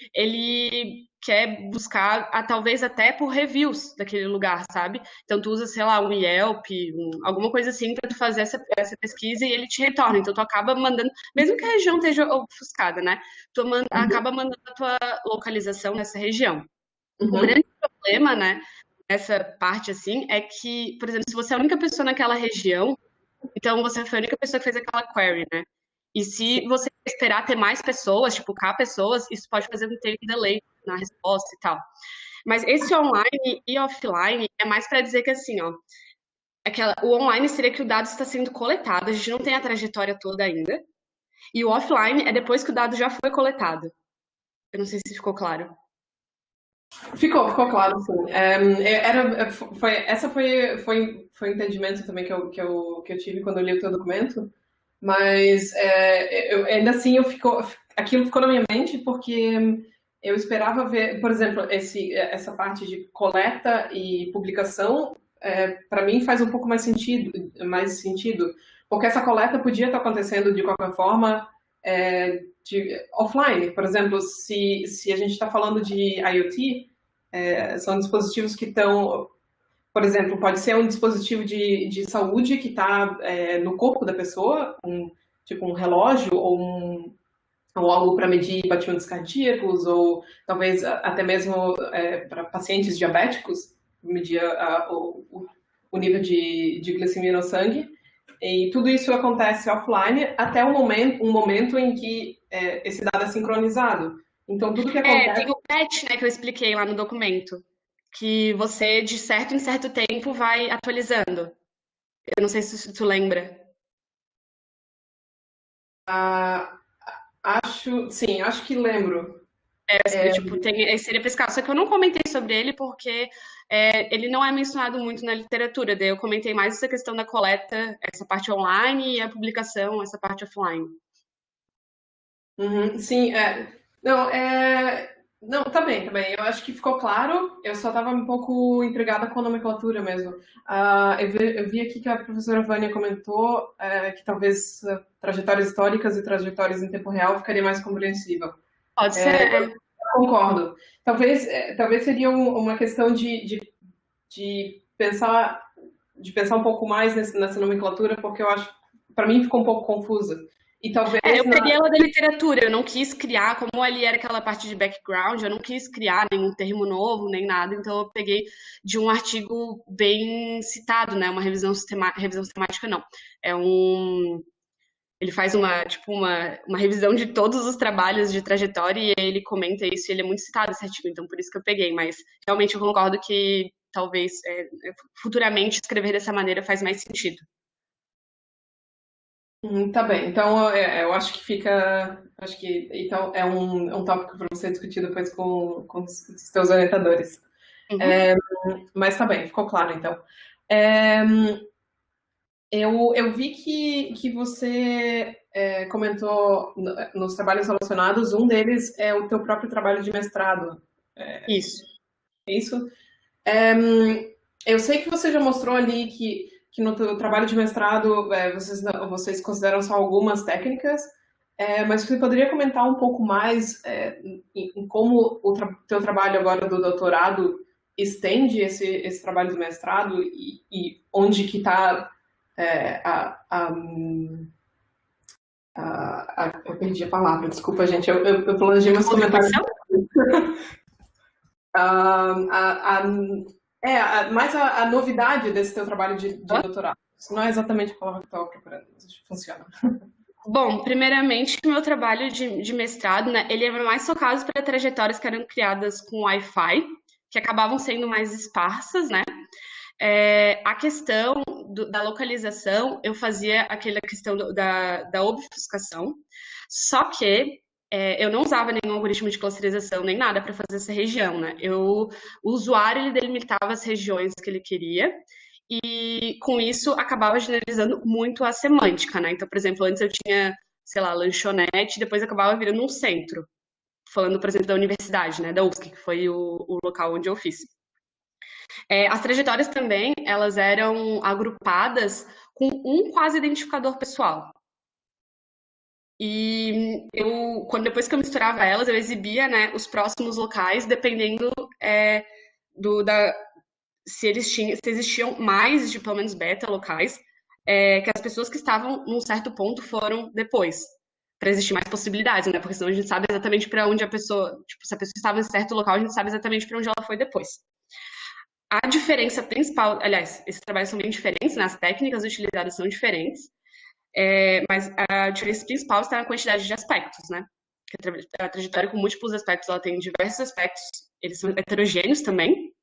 Ele quer buscar, a, talvez até por reviews daquele lugar, sabe? Então, tu usa, sei lá, um Yelp, um, alguma coisa assim, para tu fazer essa, essa pesquisa e ele te retorna. Então, tu acaba mandando, mesmo que a região esteja ofuscada, né? Tu manda, uhum. acaba mandando a tua localização nessa região. Uhum. O grande problema, né, nessa parte, assim, é que, por exemplo, se você é a única pessoa naquela região, então você foi a única pessoa que fez aquela query, né? E se Sim. você esperar ter mais pessoas, tipo, K pessoas, isso pode fazer com que tenha um delay na resposta e tal. Mas esse online e offline é mais para dizer que, assim, ó, aquela, o online seria que o dado está sendo coletado, a gente não tem a trajetória toda ainda, e o offline é depois que o dado já foi coletado. Eu não sei se ficou claro. Ficou, ficou claro, sim. É, era, foi, essa foi, foi, foi o entendimento também que eu, que, eu, que eu tive quando eu li o teu documento, mas é, eu, ainda assim eu fico, aquilo ficou na minha mente porque eu esperava ver, por exemplo, esse, essa parte de coleta e publicação, é, para mim faz um pouco mais sentido, mais sentido, porque essa coleta podia estar acontecendo de qualquer forma é, de, offline. Por exemplo, se, se a gente está falando de IoT, é, são dispositivos que estão, por exemplo, pode ser um dispositivo de, de saúde que está é, no corpo da pessoa, um, tipo um relógio ou, um, ou algo para medir batimentos cardíacos, ou talvez até mesmo é, para pacientes diabéticos, medir a, o, o nível de, de glicemia no sangue. E tudo isso acontece offline até um momento, um momento em que é, esse dado é sincronizado. Então, tudo que acontece... É, tem o patch, né, que eu expliquei lá no documento, que você, de certo em certo tempo, vai atualizando. Eu não sei se tu lembra. Ah, acho... Sim, acho que lembro. É, é... tipo, tem, seria pescar. Só que eu não comentei sobre ele porque é, ele não é mencionado muito na literatura. Daí eu comentei mais essa questão da coleta, essa parte online, e a publicação, essa parte offline. Uhum, sim, é... Não, é... Não, tá bem, tá bem. Eu acho que ficou claro. Eu só estava um pouco intrigada com a nomenclatura mesmo. Uh, eu, vi, eu vi aqui que a professora Vânia comentou uh, que talvez uh, trajetórias históricas e trajetórias em tempo real ficaria mais compreensível. Pode ser. É, eu concordo. Talvez, é, talvez seria um, uma questão de, de, de, pensar, de pensar um pouco mais nesse, nessa nomenclatura, porque eu acho, para mim, ficou um pouco confusa. E talvez é, eu na... peguei ela da literatura, eu não quis criar, como ali era aquela parte de background, eu não quis criar nenhum termo novo, nem nada, então eu peguei de um artigo bem citado, né, uma revisão, sistema... revisão sistemática, não, é um... Ele faz uma, tipo, uma, uma revisão de todos os trabalhos de trajetória e ele comenta isso, e ele é muito citado esse artigo, então por isso que eu peguei, mas realmente eu concordo que talvez é, futuramente escrever dessa maneira faz mais sentido. Hum, tá bem, então é, eu acho que fica, acho que então é um, é um tópico para você discutir depois com, com os, os seus orientadores. Uhum. É, mas tá bem, ficou claro então. É, eu, eu vi que, que você é, comentou no- nos trabalhos relacionados, um deles é o teu próprio trabalho de mestrado, Isso. é isso? É, eu sei que você já mostrou ali que, que no teu trabalho de mestrado é, vocês, não- vocês consideram só algumas técnicas, é, mas você poderia comentar um pouco mais é, em, em como o tra teu trabalho agora do doutorado estende esse, esse trabalho do mestrado e, e onde que está é, a, a, a, a- eu perdi a palavra, desculpa, gente, eu, eu, eu planejei meus comentários. Ah, a, a, é, a, mais a, a novidade desse teu trabalho de, de doutorado. Isso não é exatamente a palavra que eu estava procurando, mas acho que funciona. Bom, primeiramente, o meu trabalho de, de mestrado, né, ele é mais focado para trajetórias que eram criadas com Wi-Fi, que acabavam sendo mais esparsas, né? É, a questão do, da localização, eu fazia aquela questão do, da, da obfuscação, só que é, eu não usava nenhum algoritmo de clusterização, nem nada para fazer essa região, né? Eu, o usuário, ele delimitava as regiões que ele queria, e com isso acabava generalizando muito a semântica, né? Então, por exemplo, antes eu tinha, sei lá, lanchonete, depois acabava virando um centro, falando, por exemplo, da universidade, né, da U F S C, que foi o, o local onde eu fiz. É, as trajetórias também, elas eram agrupadas com um quase identificador pessoal. E eu, quando depois que eu misturava elas, eu exibia, né, os próximos locais, dependendo é, do, da, se eles tinham, se existiam mais de pelo menos beta locais, é, que as pessoas que estavam num certo ponto foram depois, para existir mais possibilidades, né? Porque senão a gente sabe exatamente para onde a pessoa, tipo, se a pessoa estava em certo local, a gente sabe exatamente para onde ela foi depois. A diferença principal, aliás, esses trabalhos são bem diferentes, né? As técnicas utilizadas são diferentes, é, mas a diferença principal está na quantidade de aspectos, né? A trajetória com múltiplos aspectos, ela tem diversos aspectos, eles são heterogêneos também,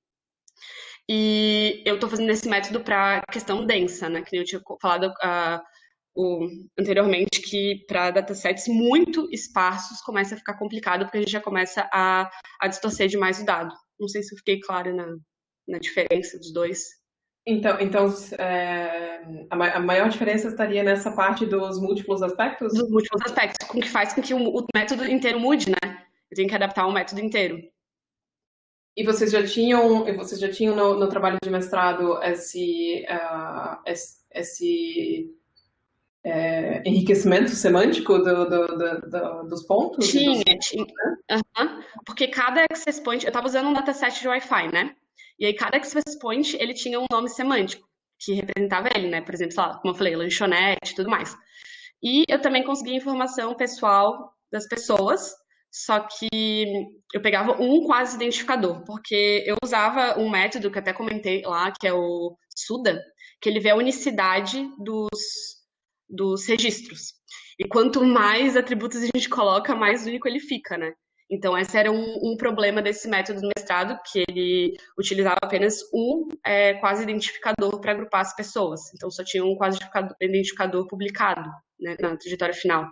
e eu estou fazendo esse método para questão densa, né? Que eu tinha falado uh, o, anteriormente, que para datasets muito esparsos começa a ficar complicado, porque a gente já começa a, a distorcer demais o dado. Não sei se eu fiquei clara na, na diferença dos dois. Então, então é, a, ma a maior diferença estaria nessa parte dos múltiplos aspectos? Dos múltiplos aspectos, com que faz com que o, o método inteiro mude, né? Eu tenho que adaptar o método inteiro. E vocês já tinham, vocês já tinham no, no trabalho de mestrado esse, uh, esse, esse é, enriquecimento semântico do, do, do, do, dos pontos? Tinha, dos... tinha. Uhum. Porque cada access point, eu estava usando um dataset de Wi-Fi, né? E aí cada access point, ele tinha um nome semântico que representava ele, né? Por exemplo, sei lá, como eu falei, lanchonete e tudo mais. E eu também conseguia informação pessoal das pessoas, só que eu pegava um quase identificador, porque eu usava um método que até comentei lá, que é o SUDA, que ele vê a unicidade dos, dos registros. E quanto mais atributos a gente coloca, mais único ele fica, né? Então, esse era um, um problema desse método do mestrado, que ele utilizava apenas um é, quase identificador para agrupar as pessoas. Então, só tinha um quase identificador publicado, né, na trajetória final.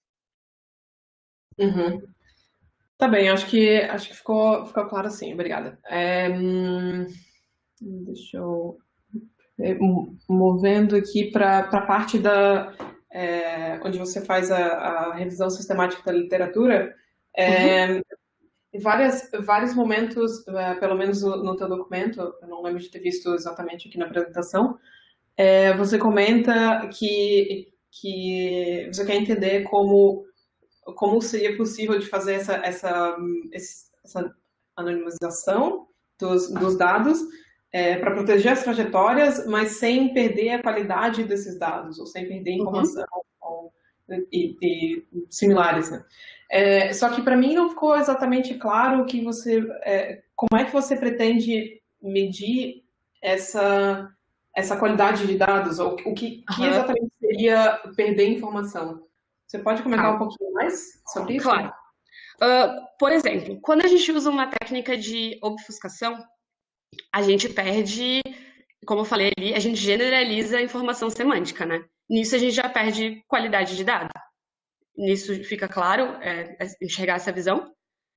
Uhum. Tá bem, acho que, acho que ficou, ficou claro sim, obrigada. É, hum, deixa eu... Movendo aqui para a parte da, é, onde você faz a, a revisão sistemática da literatura, é, uhum. Em várias, vários momentos, é, pelo menos no, no teu documento, eu não lembro de ter visto exatamente aqui na apresentação, é, você comenta que, que você quer entender como, como seria possível de fazer essa, essa, essa anonimização dos, dos dados, É, para proteger as trajetórias, mas sem perder a qualidade desses dados, ou sem perder informação uhum. ou, e, e similares, né? É, só que para mim não ficou exatamente claro que você, é, como é que você pretende medir essa, essa qualidade de dados, ou o que, uhum. que exatamente seria perder informação? Você pode comentar claro. um pouquinho mais sobre isso? Claro. Uh, por exemplo, quando a gente usa uma técnica de obfuscação, a gente perde, como eu falei ali, a gente generaliza a informação semântica, né? nisso a gente já perde qualidade de dado. Nisso fica claro, é, é enxergar essa visão.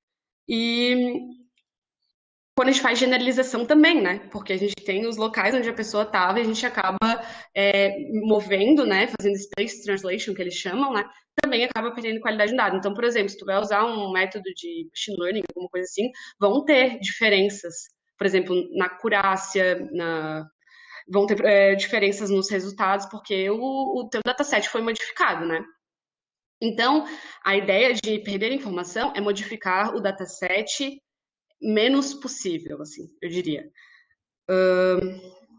E quando a gente faz generalização também, né? Porque a gente tem os locais onde a pessoa estava e a gente acaba é, movendo, né? Fazendo space translation, que eles chamam, né? Também acaba perdendo qualidade de dado. Então, por exemplo, se tu vai usar um método de machine learning, alguma coisa assim, vão ter diferenças. Por exemplo, na acurácia, na... vão ter é, diferenças nos resultados, porque o, o teu dataset foi modificado, né? Então, a ideia de perder informação é modificar o dataset menos possível, assim, eu diria. Uh,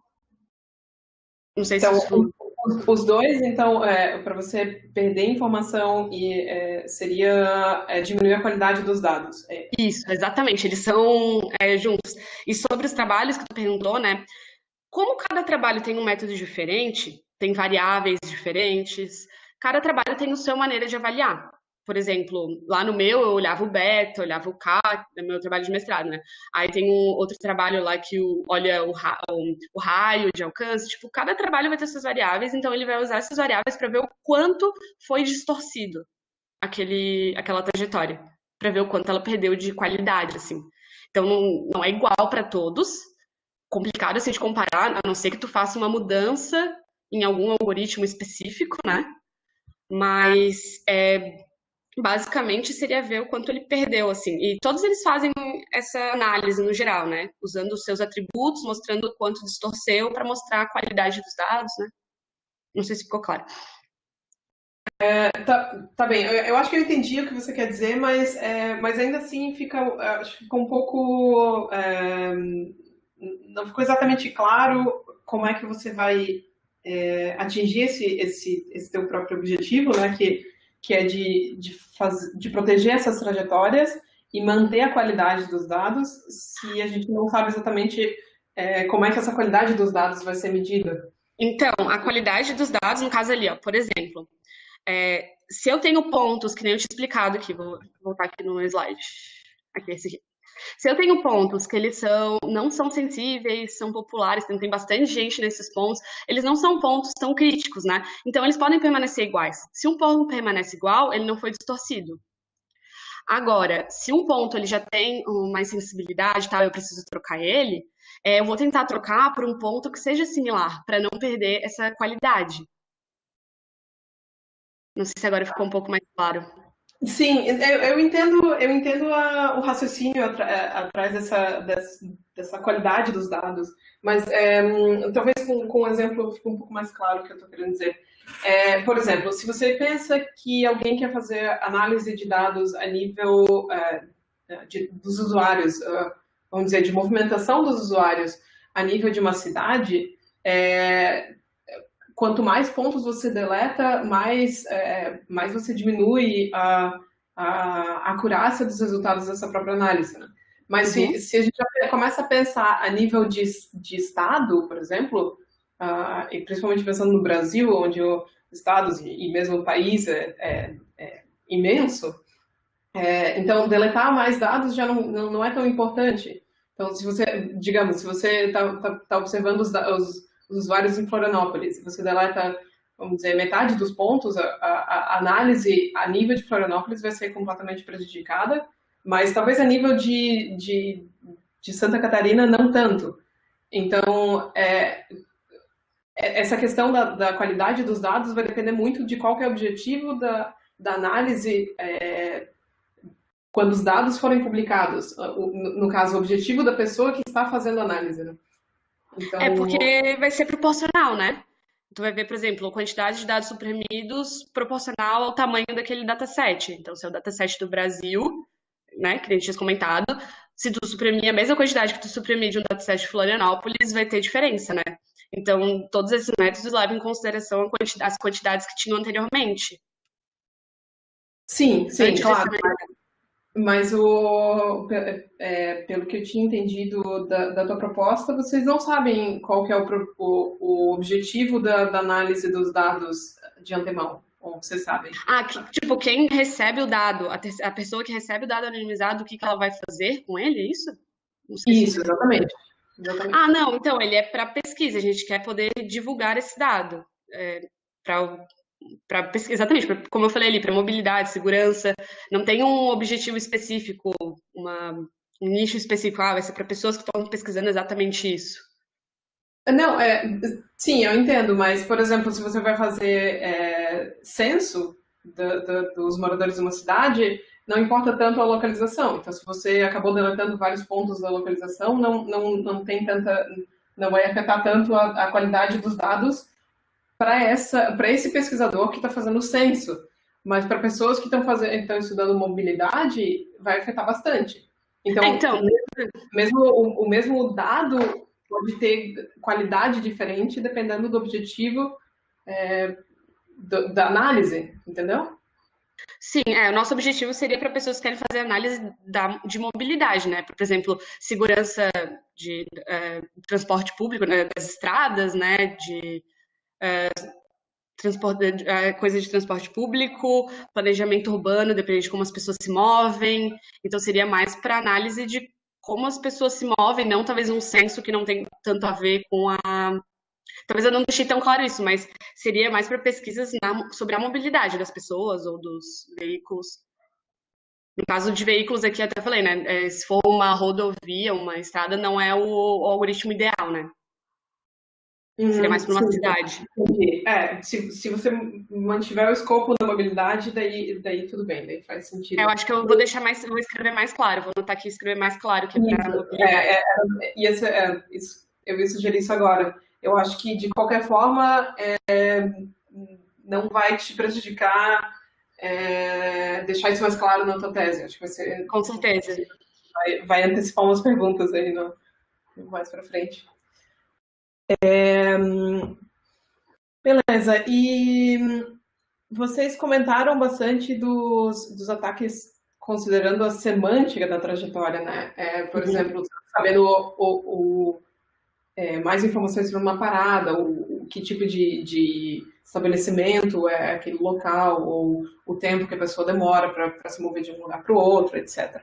não sei então, se isso... os, os dois, então, é, para você perder informação e é, seria é, diminuir a qualidade dos dados. É. Isso, exatamente, eles são é, juntos. E sobre os trabalhos que tu perguntou, né? Como cada trabalho tem um método diferente, tem variáveis diferentes, cada trabalho tem a sua maneira de avaliar. Por exemplo, lá no meu, eu olhava o beta, olhava o K, no meu trabalho de mestrado, né? Aí tem um outro trabalho lá que olha o, ra o, o raio de alcance. Tipo, cada trabalho vai ter suas variáveis, então ele vai usar essas variáveis para ver o quanto foi distorcido aquele, aquela trajetória, para ver o quanto ela perdeu de qualidade, assim. Então, não, não é igual para todos, complicado assim de comparar, a não ser que tu faça uma mudança em algum algoritmo específico, né? Mas... É, basicamente seria ver o quanto ele perdeu, assim. E todos eles fazem essa análise no geral, né? Usando os seus atributos, mostrando o quanto distorceu para mostrar a qualidade dos dados, né? Não sei se ficou claro. É, tá, tá bem, eu, eu acho que eu entendi o que você quer dizer, mas, é, mas ainda assim fica, acho que ficou um pouco... É, não ficou exatamente claro como é que você vai é, atingir esse, esse, esse teu próprio objetivo, né? Que que é de, de, faz, de proteger essas trajetórias e manter a qualidade dos dados, se a gente não sabe exatamente é, como é que essa qualidade dos dados vai ser medida. Então, a qualidade dos dados, no caso ali, ó, por exemplo, é, se eu tenho pontos, que nem eu tinha explicado aqui, vou voltar aqui no slide, aqui, esse aqui. Se eu tenho pontos que eles são, não são sensíveis, são populares, tem bastante gente nesses pontos, eles não são pontos tão críticos, né? Então, eles podem permanecer iguais. Se um ponto permanece igual, ele não foi distorcido. Agora, se um ponto ele já tem mais sensibilidade, tá, eu preciso trocar ele, é, eu vou tentar trocar por um ponto que seja similar, para não perder essa qualidade. Não sei se agora ficou um pouco mais claro. Sim, eu, eu entendo, eu entendo a, o raciocínio atrás dessa, dessa, dessa qualidade dos dados, mas é, talvez com, com um exemplo fique um pouco mais claro o que eu estou querendo dizer. É, por exemplo, se você pensa que alguém quer fazer análise de dados a nível é, de, dos usuários, vamos dizer, de movimentação dos usuários a nível de uma cidade, é, quanto mais pontos você deleta, mais, é, mais você diminui a, a, a acurácia dos resultados dessa própria análise, né? Mas uhum. se, se a gente já começa a pensar a nível de, de estado, por exemplo, uh, e principalmente pensando no Brasil, onde os estados e mesmo o país é, é, é imenso, é, então deletar mais dados já não, não, não é tão importante. Então, se você, digamos, se você está tá, tá observando os, os os usuários em Florianópolis, você deleta, vamos dizer, metade dos pontos, a, a, a análise a nível de Florianópolis vai ser completamente prejudicada, mas talvez a nível de, de, de Santa Catarina não tanto. Então, é, essa questão da, da qualidade dos dados vai depender muito de qual que é o objetivo da, da análise é, quando os dados forem publicados. No, no caso, o objetivo da pessoa que está fazendo a análise, né? Então... É porque vai ser proporcional, né? Tu vai ver, por exemplo, a quantidade de dados suprimidos proporcional ao tamanho daquele dataset. Então, se é o dataset do Brasil, né, que a gente tinha comentado, se tu suprimir a mesma quantidade que tu suprimir de um dataset de Florianópolis, vai ter diferença, né? Então, todos esses métodos levam em consideração a quantidade, as quantidades que tinham anteriormente. Sim, sim, claro. Mas, o, é, pelo que eu tinha entendido da, da tua proposta, vocês não sabem qual que é o, o, o objetivo da, da análise dos dados de antemão, ou vocês sabem? Ah, que, tipo, quem recebe o dado, a, ter, a pessoa que recebe o dado anonimizado, o que, que ela vai fazer com ele, é isso? Não sei isso, se... exatamente. exatamente. Ah, não, então, ele é para pesquisa, a gente quer poder divulgar esse dado. É, para exatamente, pra, como eu falei ali, para mobilidade, segurança, não tem um objetivo específico, uma, um nicho específico, ah, vai ser para pessoas que estão pesquisando exatamente isso. Não, é, sim, eu entendo, mas, por exemplo, se você vai fazer é, censo do, do, dos moradores de uma cidade, não importa tanto a localização. Então, se você acabou deletando vários pontos da localização, não, não, não tem tanta, não vai afetar tanto a, a qualidade dos dados para essa, para esse pesquisador que está fazendo o censo. Mas para pessoas que estão fazendo, estão estudando mobilidade, vai afetar bastante. Então, então mesmo o, o mesmo dado pode ter qualidade diferente dependendo do objetivo é, do, da análise, entendeu? Sim, é, o nosso objetivo seria para pessoas que querem fazer análise da, de mobilidade, né? Por exemplo, segurança de é, transporte público, né? Das estradas, né? De é, transporte, é, coisa de transporte público, planejamento urbano, depende de como as pessoas se movem. Então, seria mais para análise de como as pessoas se movem, não talvez um censo que não tem tanto a ver com a... Talvez eu não deixei tão claro isso, mas seria mais para pesquisas na, sobre a mobilidade das pessoas ou dos veículos. No caso de veículos aqui, até falei, né? É, se for uma rodovia, uma estrada, não é o, o algoritmo ideal, né? Hum, seria mais para uma sim, cidade. Entendi. É, se, se você mantiver o escopo da mobilidade, daí, daí tudo bem, daí faz sentido. Eu acho que eu vou deixar mais, vou escrever mais claro, vou anotar aqui e escrever mais claro que é para mobilidade. É, é, e esse, é, isso, eu ia sugerir isso agora. Eu acho que, de qualquer forma, é, não vai te prejudicar é, deixar isso mais claro na tua tese. Acho que vai ser... Com certeza. Vai, vai antecipar umas perguntas aí no, mais para frente. É, beleza. E vocês comentaram bastante dos, dos ataques considerando a semântica da trajetória, né? É, por uhum. exemplo, sabendo o... o, o É, mais informações sobre uma parada, ou, ou que tipo de, de estabelecimento é aquele local, ou o tempo que a pessoa demora para se mover de um lugar para o outro, etcétera.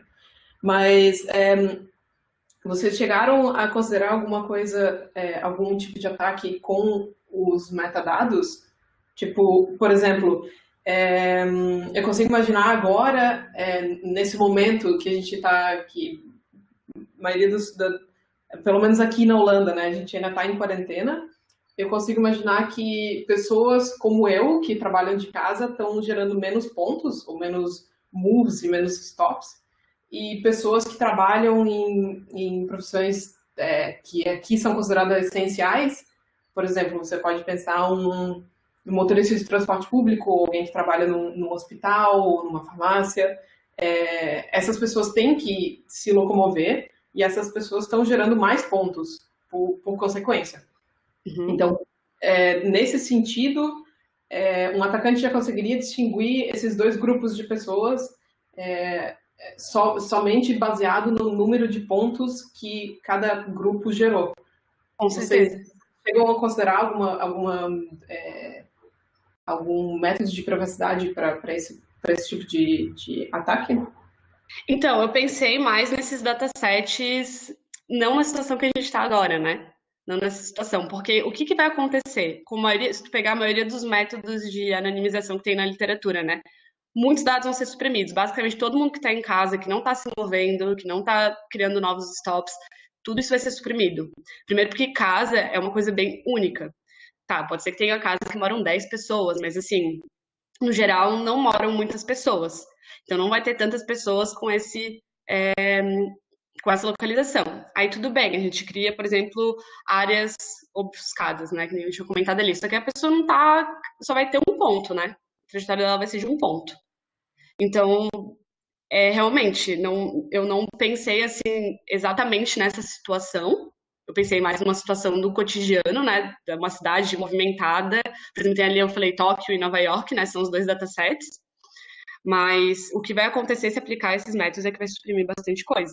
Mas é, vocês chegaram a considerar alguma coisa, é, algum tipo de ataque com os metadados? Tipo, por exemplo, é, eu consigo imaginar agora, é, nesse momento que a gente está, que a maioria dos... Da, pelo menos aqui na Holanda, né, a gente ainda está em quarentena, eu consigo imaginar que pessoas como eu, que trabalham de casa, estão gerando menos pontos, ou menos moves e menos stops, e pessoas que trabalham em, em profissões é, que aqui são consideradas essenciais, por exemplo, você pode pensar um, um motorista de transporte público, ou alguém que trabalha num, num hospital, ou numa farmácia, é, essas pessoas têm que se locomover, e essas pessoas estão gerando mais pontos por, por consequência. Uhum. Então, é, nesse sentido, é, um atacante já conseguiria distinguir esses dois grupos de pessoas é, so, somente baseado no número de pontos que cada grupo gerou. Com certeza. Vocês chegam a considerar alguma, alguma, é, algum método de privacidade para esse, esse tipo de, de ataque? Então, eu pensei mais nesses datasets, não na situação que a gente está agora, né? Não nessa situação, porque o que, que vai acontecer? Com a maioria, se tu pegar a maioria dos métodos de anonimização que tem na literatura, né? Muitos dados vão ser suprimidos. Basicamente, todo mundo que está em casa, que não está se movendo, que não está criando novos stops, tudo isso vai ser suprimido. Primeiro porque casa é uma coisa bem única. Tá, pode ser que tenha casas que moram dez pessoas, mas assim, no geral, não moram muitas pessoas. Então, não vai ter tantas pessoas com, esse, é, com essa localização. Aí, tudo bem, a gente cria, por exemplo, áreas obfuscadas, né? Que nem eu tinha comentado ali. Só que a pessoa não tá... Só vai ter um ponto, né? A trajetória dela vai ser de um ponto. Então, é, realmente, não, eu não pensei, assim, exatamente nessa situação. Eu pensei mais numa situação do cotidiano, né? De uma cidade movimentada. Por exemplo, tem ali, eu falei Tóquio e Nova York, né? São os dois datasets. Mas o que vai acontecer se aplicar esses métodos é que vai suprimir bastante coisa.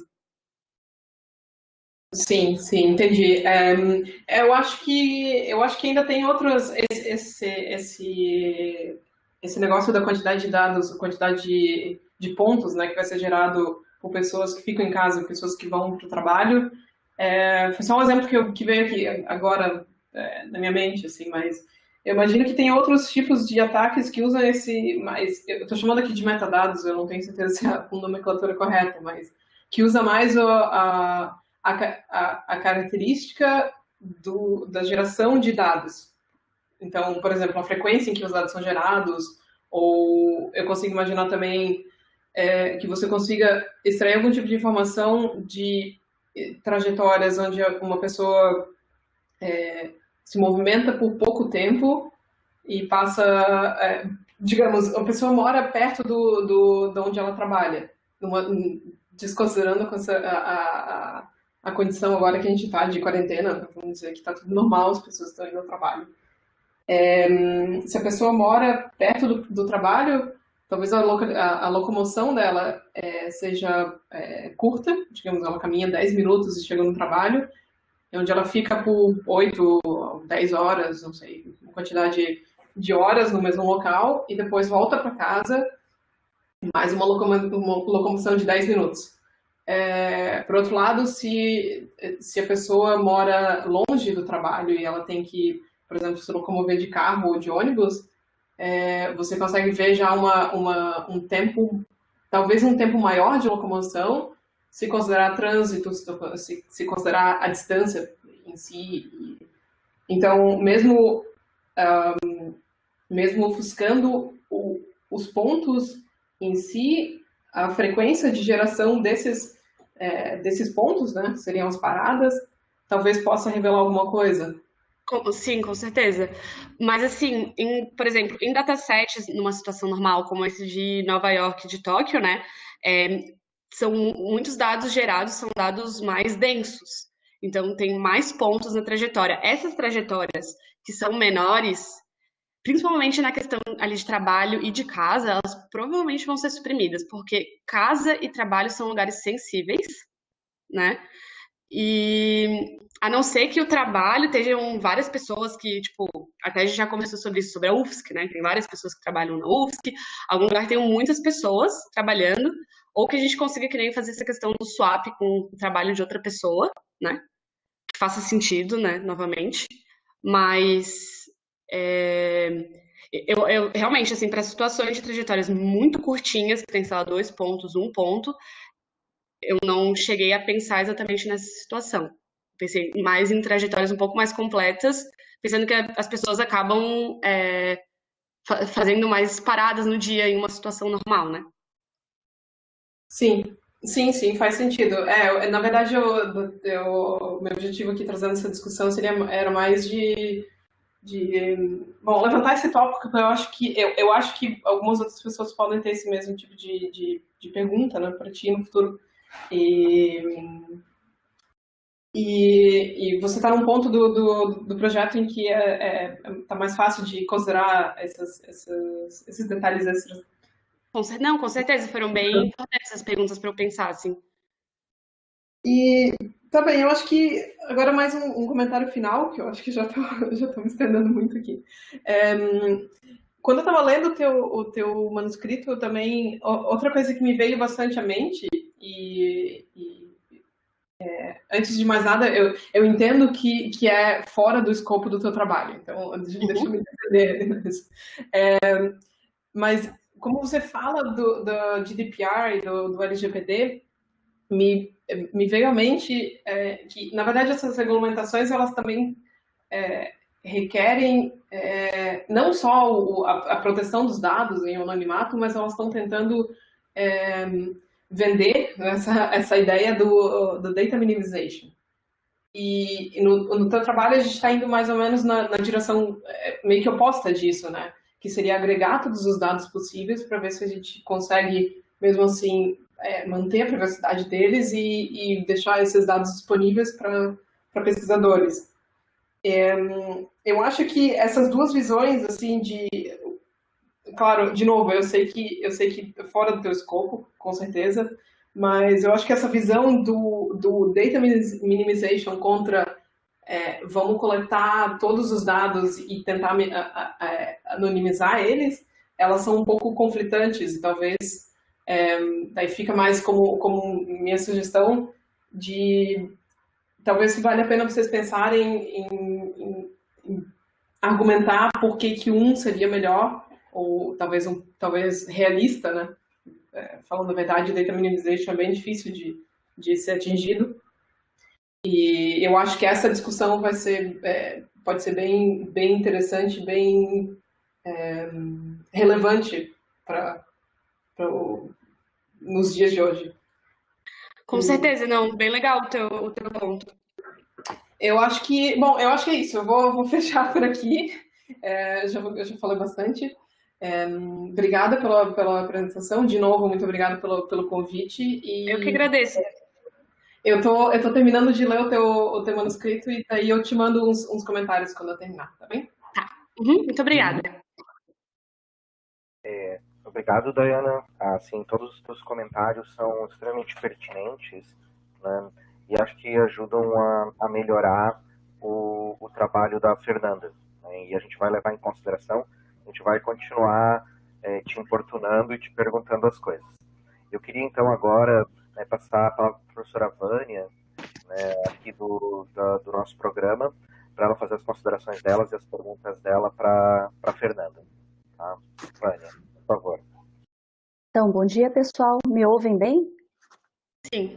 Sim, sim, entendi. É, eu acho que eu acho que ainda tem outros esse esse esse negócio da quantidade de dados, a quantidade de, de pontos, né, que vai ser gerado por pessoas que ficam em casa, pessoas que vão para o trabalho. É, foi só um exemplo que, eu, que veio aqui agora é, na minha mente, assim, mas Eu imagino que tem outros tipos de ataques que usam esse, mais, eu estou chamando aqui de metadados, eu não tenho certeza se a nomenclatura é correta, mas que usa mais a, a, a, a característica do, da geração de dados. Então, por exemplo, a frequência em que os dados são gerados, ou eu consigo imaginar também é, que você consiga extrair algum tipo de informação de trajetórias onde uma pessoa é, se movimenta por pouco tempo e passa, é, digamos, a pessoa mora perto do, do, de onde ela trabalha, numa, desconsiderando a, a, a condição agora que a gente está de quarentena, vamos dizer que está tudo normal, as pessoas estão indo ao trabalho. É, se a pessoa mora perto do, do trabalho, talvez a, loca, a, a locomoção dela é, seja é, curta, digamos, ela caminha dez minutos e chega no trabalho, onde ela fica por oito, dez horas, não sei, uma quantidade de horas no mesmo local, e depois volta para casa, mais uma, locom uma locomoção de dez minutos. É, por outro lado, se, se a pessoa mora longe do trabalho e ela tem que, por exemplo, se locomover de carro ou de ônibus, é, você consegue ver já uma, uma, um tempo, talvez um tempo maior de locomoção, se considerar trânsito, se, se considerar a distância em si. Então, mesmo, um, mesmo ofuscando o, os pontos em si, a frequência de geração desses, é, desses pontos, né, seriam as paradas, talvez possa revelar alguma coisa. Sim, com certeza. Mas, assim, em, por exemplo, em datasets, numa situação normal, como esse de Nova York e de Tóquio, né, é, são muitos dados gerados, são dados mais densos. Então, tem mais pontos na trajetória. Essas trajetórias que são menores, principalmente na questão ali de trabalho e de casa, elas provavelmente vão ser suprimidas, porque casa e trabalho são lugares sensíveis, né? E a não ser que o trabalho estejam várias pessoas que, tipo, até a gente já conversou sobre isso, sobre a U F S C, né? Tem várias pessoas que trabalham na U F S C, algum lugar tem muitas pessoas trabalhando, ou que a gente consiga que nem fazer essa questão do swap com o trabalho de outra pessoa, né? Que faça sentido, né? Novamente. Mas é, eu, eu realmente, assim, para situações de trajetórias muito curtinhas, que tem, sei lá, dois pontos, um ponto, eu não cheguei a pensar exatamente nessa situação. Pensei mais em trajetórias um pouco mais completas, pensando que as pessoas acabam é, fazendo mais paradas no dia em uma situação normal, né? Sim, sim, sim, faz sentido. É, na verdade, eu, eu, meu objetivo aqui trazendo essa discussão seria, era mais de, de bom, levantar esse tópico, porque eu acho que eu, eu acho que algumas outras pessoas podem ter esse mesmo tipo de, de, de pergunta, né, para ti no futuro. E, e, e você está num ponto do, do, do projeto em que é, é, tá mais fácil de considerar essas, essas, esses detalhes extras. Não, com certeza, foram bem importantes essas perguntas para eu pensar, assim. E, tá bem, eu acho que agora mais um, um comentário final, que eu acho que já tô, já tô me estendendo muito aqui. É, quando eu estava lendo o teu, o teu manuscrito, eu também, outra coisa que me veio bastante à mente, e, e é, antes de mais nada, eu, eu entendo que, que é fora do escopo do teu trabalho, então deixa, uhum. deixa eu me entender. É, mas como você fala do, do G D P R e do, do L G P D, me, me veio à mente é, que, na verdade, essas regulamentações, elas também é, requerem é, não só o, a, a proteção dos dados em anonimato, mas elas estão tentando é, vender essa, essa ideia do, do data minimization. E, e no, no teu trabalho, a gente está indo mais ou menos na, na direção é, meio que oposta disso, né? Que seria agregar todos os dados possíveis para ver se a gente consegue, mesmo assim, é, manter a privacidade deles e, e deixar esses dados disponíveis para pesquisadores. É, eu acho que essas duas visões, assim, de... Claro, de novo, eu sei que eu sei que fora do teu escopo, com certeza, mas eu acho que essa visão do, do data minimization contra... É, vamos coletar todos os dados e tentar a, a, a, anonimizar eles, elas são um pouco conflitantes e talvez é, daí fica mais como, como minha sugestão de talvez valha a pena vocês pensarem em, em, em argumentar por que que um seria melhor, ou talvez, um, talvez realista, né? É, falando a verdade, data minimization é bem difícil de, de ser atingido. E eu acho que essa discussão vai ser, é, pode ser bem, bem interessante, bem é, relevante para nos dias de hoje. Com e... certeza, não, bem legal o teu, o teu ponto. Eu acho que, bom, eu acho que é isso. Eu vou, vou fechar por aqui. É, já, eu já falei bastante. É, obrigada pela, pela apresentação. De novo, muito obrigada pelo, pelo convite. E eu que agradeço. Eu tô, eu tô terminando de ler o teu, o teu manuscrito e daí eu te mando uns, uns comentários quando eu terminar, tá bem? Tá. Uhum, muito obrigada. É, obrigado, Dayana. Assim, todos os teus comentários são extremamente pertinentes, né? E acho que ajudam a, a melhorar o, o trabalho da Fernanda, né? E a gente vai levar em consideração, a gente vai continuar é, te importunando e te perguntando as coisas. Eu queria, então, agora né, passar para a professora Vânia, né, aqui do, da, do nosso programa, para ela fazer as considerações delas e as perguntas dela para a Fernanda. Tá? Vânia, por favor. Então, bom dia, pessoal. Me ouvem bem? Sim.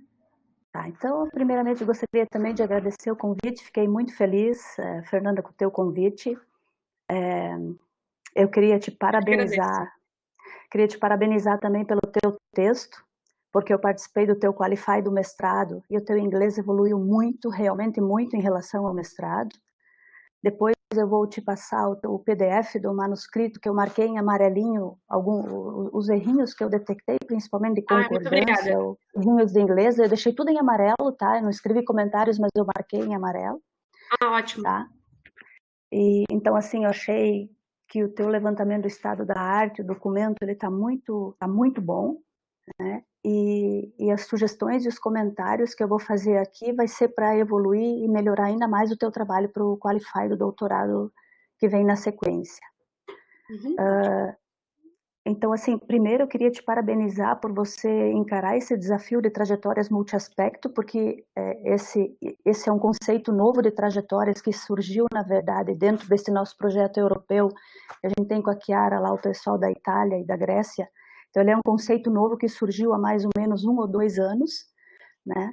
Tá, então, primeiramente, eu gostaria também de agradecer o convite. Fiquei muito feliz, eh, Fernanda, com o teu convite. É, eu queria te parabenizar. Queria te parabenizar também pelo teu texto, porque eu participei do teu Qualify do mestrado e o teu inglês evoluiu muito, realmente muito em relação ao mestrado. Depois eu vou te passar o, o P D F do manuscrito que eu marquei em amarelinho, algum, os errinhos que eu detectei, principalmente de concordância, ah, os errinhos de inglês, eu deixei tudo em amarelo, tá? Eu não escrevi comentários, mas eu marquei em amarelo. Ah, ótimo. Tá? E, então, assim, eu achei que o teu levantamento do estado da arte, o documento, ele está muito, tá muito bom, né? E, e as sugestões e os comentários que eu vou fazer aqui vai ser para evoluir e melhorar ainda mais o teu trabalho para o Qualify do doutorado que vem na sequência. Uhum. Uh, então, assim, primeiro eu queria te parabenizar por você encarar esse desafio de trajetórias multiaspecto, porque é, esse, esse é um conceito novo de trajetórias que surgiu, na verdade, dentro desse nosso projeto europeu, que a gente tem com a Chiara, lá o pessoal da Itália e da Grécia. Então, ele é um conceito novo que surgiu há mais ou menos um ou dois anos, né?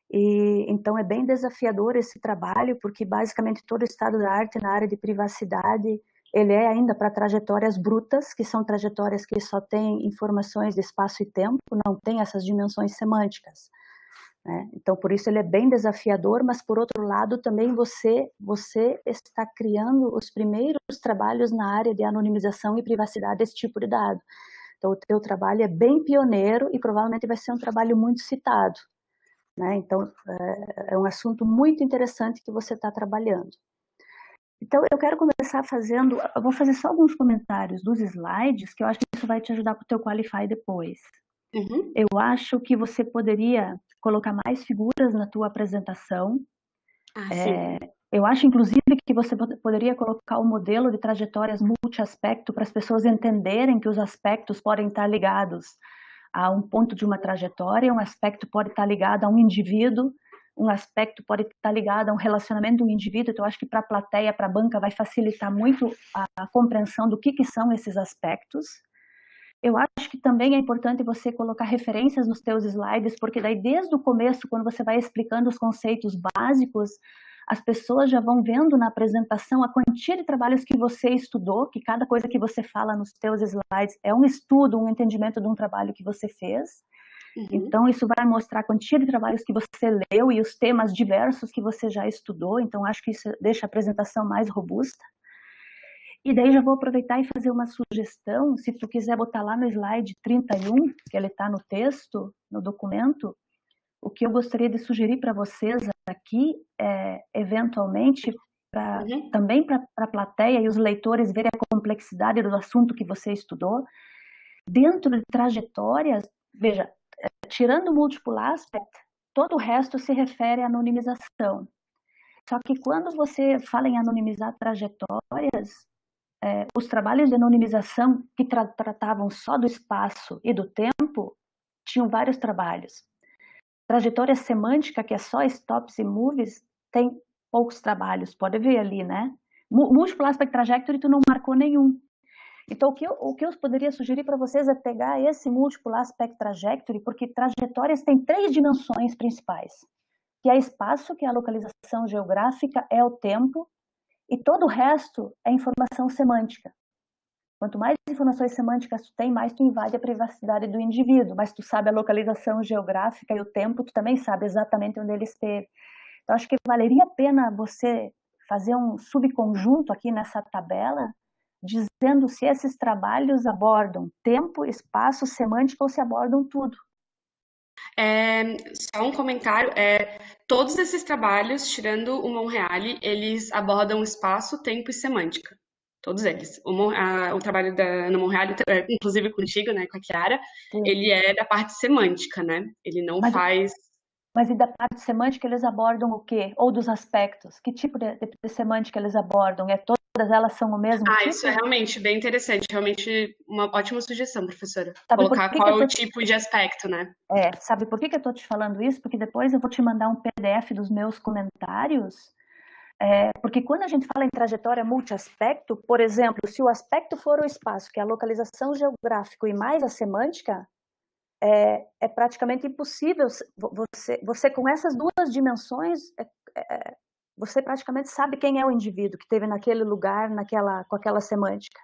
E, então, é bem desafiador esse trabalho, porque basicamente todo o estado da arte na área de privacidade, ele é ainda para trajetórias brutas, que são trajetórias que só têm informações de espaço e tempo, não tem essas dimensões semânticas, né? Então, por isso ele é bem desafiador, mas por outro lado também você, você está criando os primeiros trabalhos na área de anonimização e privacidade desse tipo de dado. Então, o teu trabalho é bem pioneiro e provavelmente vai ser um trabalho muito citado, né? Então, é um assunto muito interessante que você está trabalhando. Então, eu quero começar fazendo, eu vou fazer só alguns comentários dos slides, que eu acho que isso vai te ajudar para o teu Qualify depois. Uhum. Eu acho que você poderia colocar mais figuras na tua apresentação. Ah, é, eu acho, inclusive, que você poderia colocar o modelo de trajetórias multi-aspecto para as pessoas entenderem que os aspectos podem estar ligados a um ponto de uma trajetória, um aspecto pode estar ligado a um indivíduo, um aspecto pode estar ligado a um relacionamento do indivíduo. Então, eu acho que para a plateia, para a banca, vai facilitar muito a, a compreensão do que, que são esses aspectos. Eu acho que também é importante você colocar referências nos teus slides, porque daí desde o começo, quando você vai explicando os conceitos básicos, as pessoas já vão vendo na apresentação a quantia de trabalhos que você estudou, que cada coisa que você fala nos teus slides é um estudo, um entendimento de um trabalho que você fez. Uhum. Então, isso vai mostrar a quantia de trabalhos que você leu e os temas diversos que você já estudou. Então, acho que isso deixa a apresentação mais robusta. E daí já vou aproveitar e fazer uma sugestão, se tu quiser botar lá no slide trinta e um, que ele está no texto, no documento, o que eu gostaria de sugerir para vocês aqui é, eventualmente, pra, uhum. também para a plateia e os leitores verem a complexidade do assunto que você estudou, dentro de trajetórias, veja, tirando o multiple aspect, todo o resto se refere à anonimização. Só que quando você fala em anonimizar trajetórias, é, os trabalhos de anonimização que tra tratavam só do espaço e do tempo, tinham vários trabalhos. Trajetória semântica, que é só stops e moves, tem poucos trabalhos, pode ver ali, né? Múltiplo Aspect Trajectory tu não marcou nenhum. Então, o que eu, o que eu poderia sugerir para vocês é pegar esse Multiple Aspect Trajectory, porque trajetórias têm três dimensões principais, que é espaço, que é a localização geográfica, é o tempo, e todo o resto é informação semântica. Quanto mais informações semânticas tu tem, mais tu invade a privacidade do indivíduo, mas tu sabe a localização geográfica e o tempo, tu também sabe exatamente onde ele esteve. Então, acho que valeria a pena você fazer um subconjunto aqui nessa tabela, dizendo se esses trabalhos abordam tempo, espaço, semântica ou se abordam tudo. É, só um comentário, é, todos esses trabalhos, tirando o Monreale, eles abordam espaço, tempo e semântica. Todos eles. O, Mon, a, o trabalho da Ana Monreale, inclusive contigo, né, com a Chiara, Sim. ele é da parte semântica, né? Ele não mas, faz... Mas e da parte semântica eles abordam o quê? Ou dos aspectos? Que tipo de, de, de semântica eles abordam? É todas elas são o mesmo ah, tipo? Ah, isso é realmente bem interessante. Realmente uma ótima sugestão, professora. Sabe Colocar que qual que é o te... tipo de aspecto, né? É, sabe por que, que eu estou te falando isso? Porque depois eu vou te mandar um P D F dos meus comentários. É, porque quando a gente fala em trajetória multiaspecto, por exemplo, se o aspecto for o espaço, que é a localização geográfica e mais a semântica, é, é praticamente impossível. Você, você com essas duas dimensões, é, é, você praticamente sabe quem é o indivíduo que esteve naquele lugar, naquela, com aquela semântica.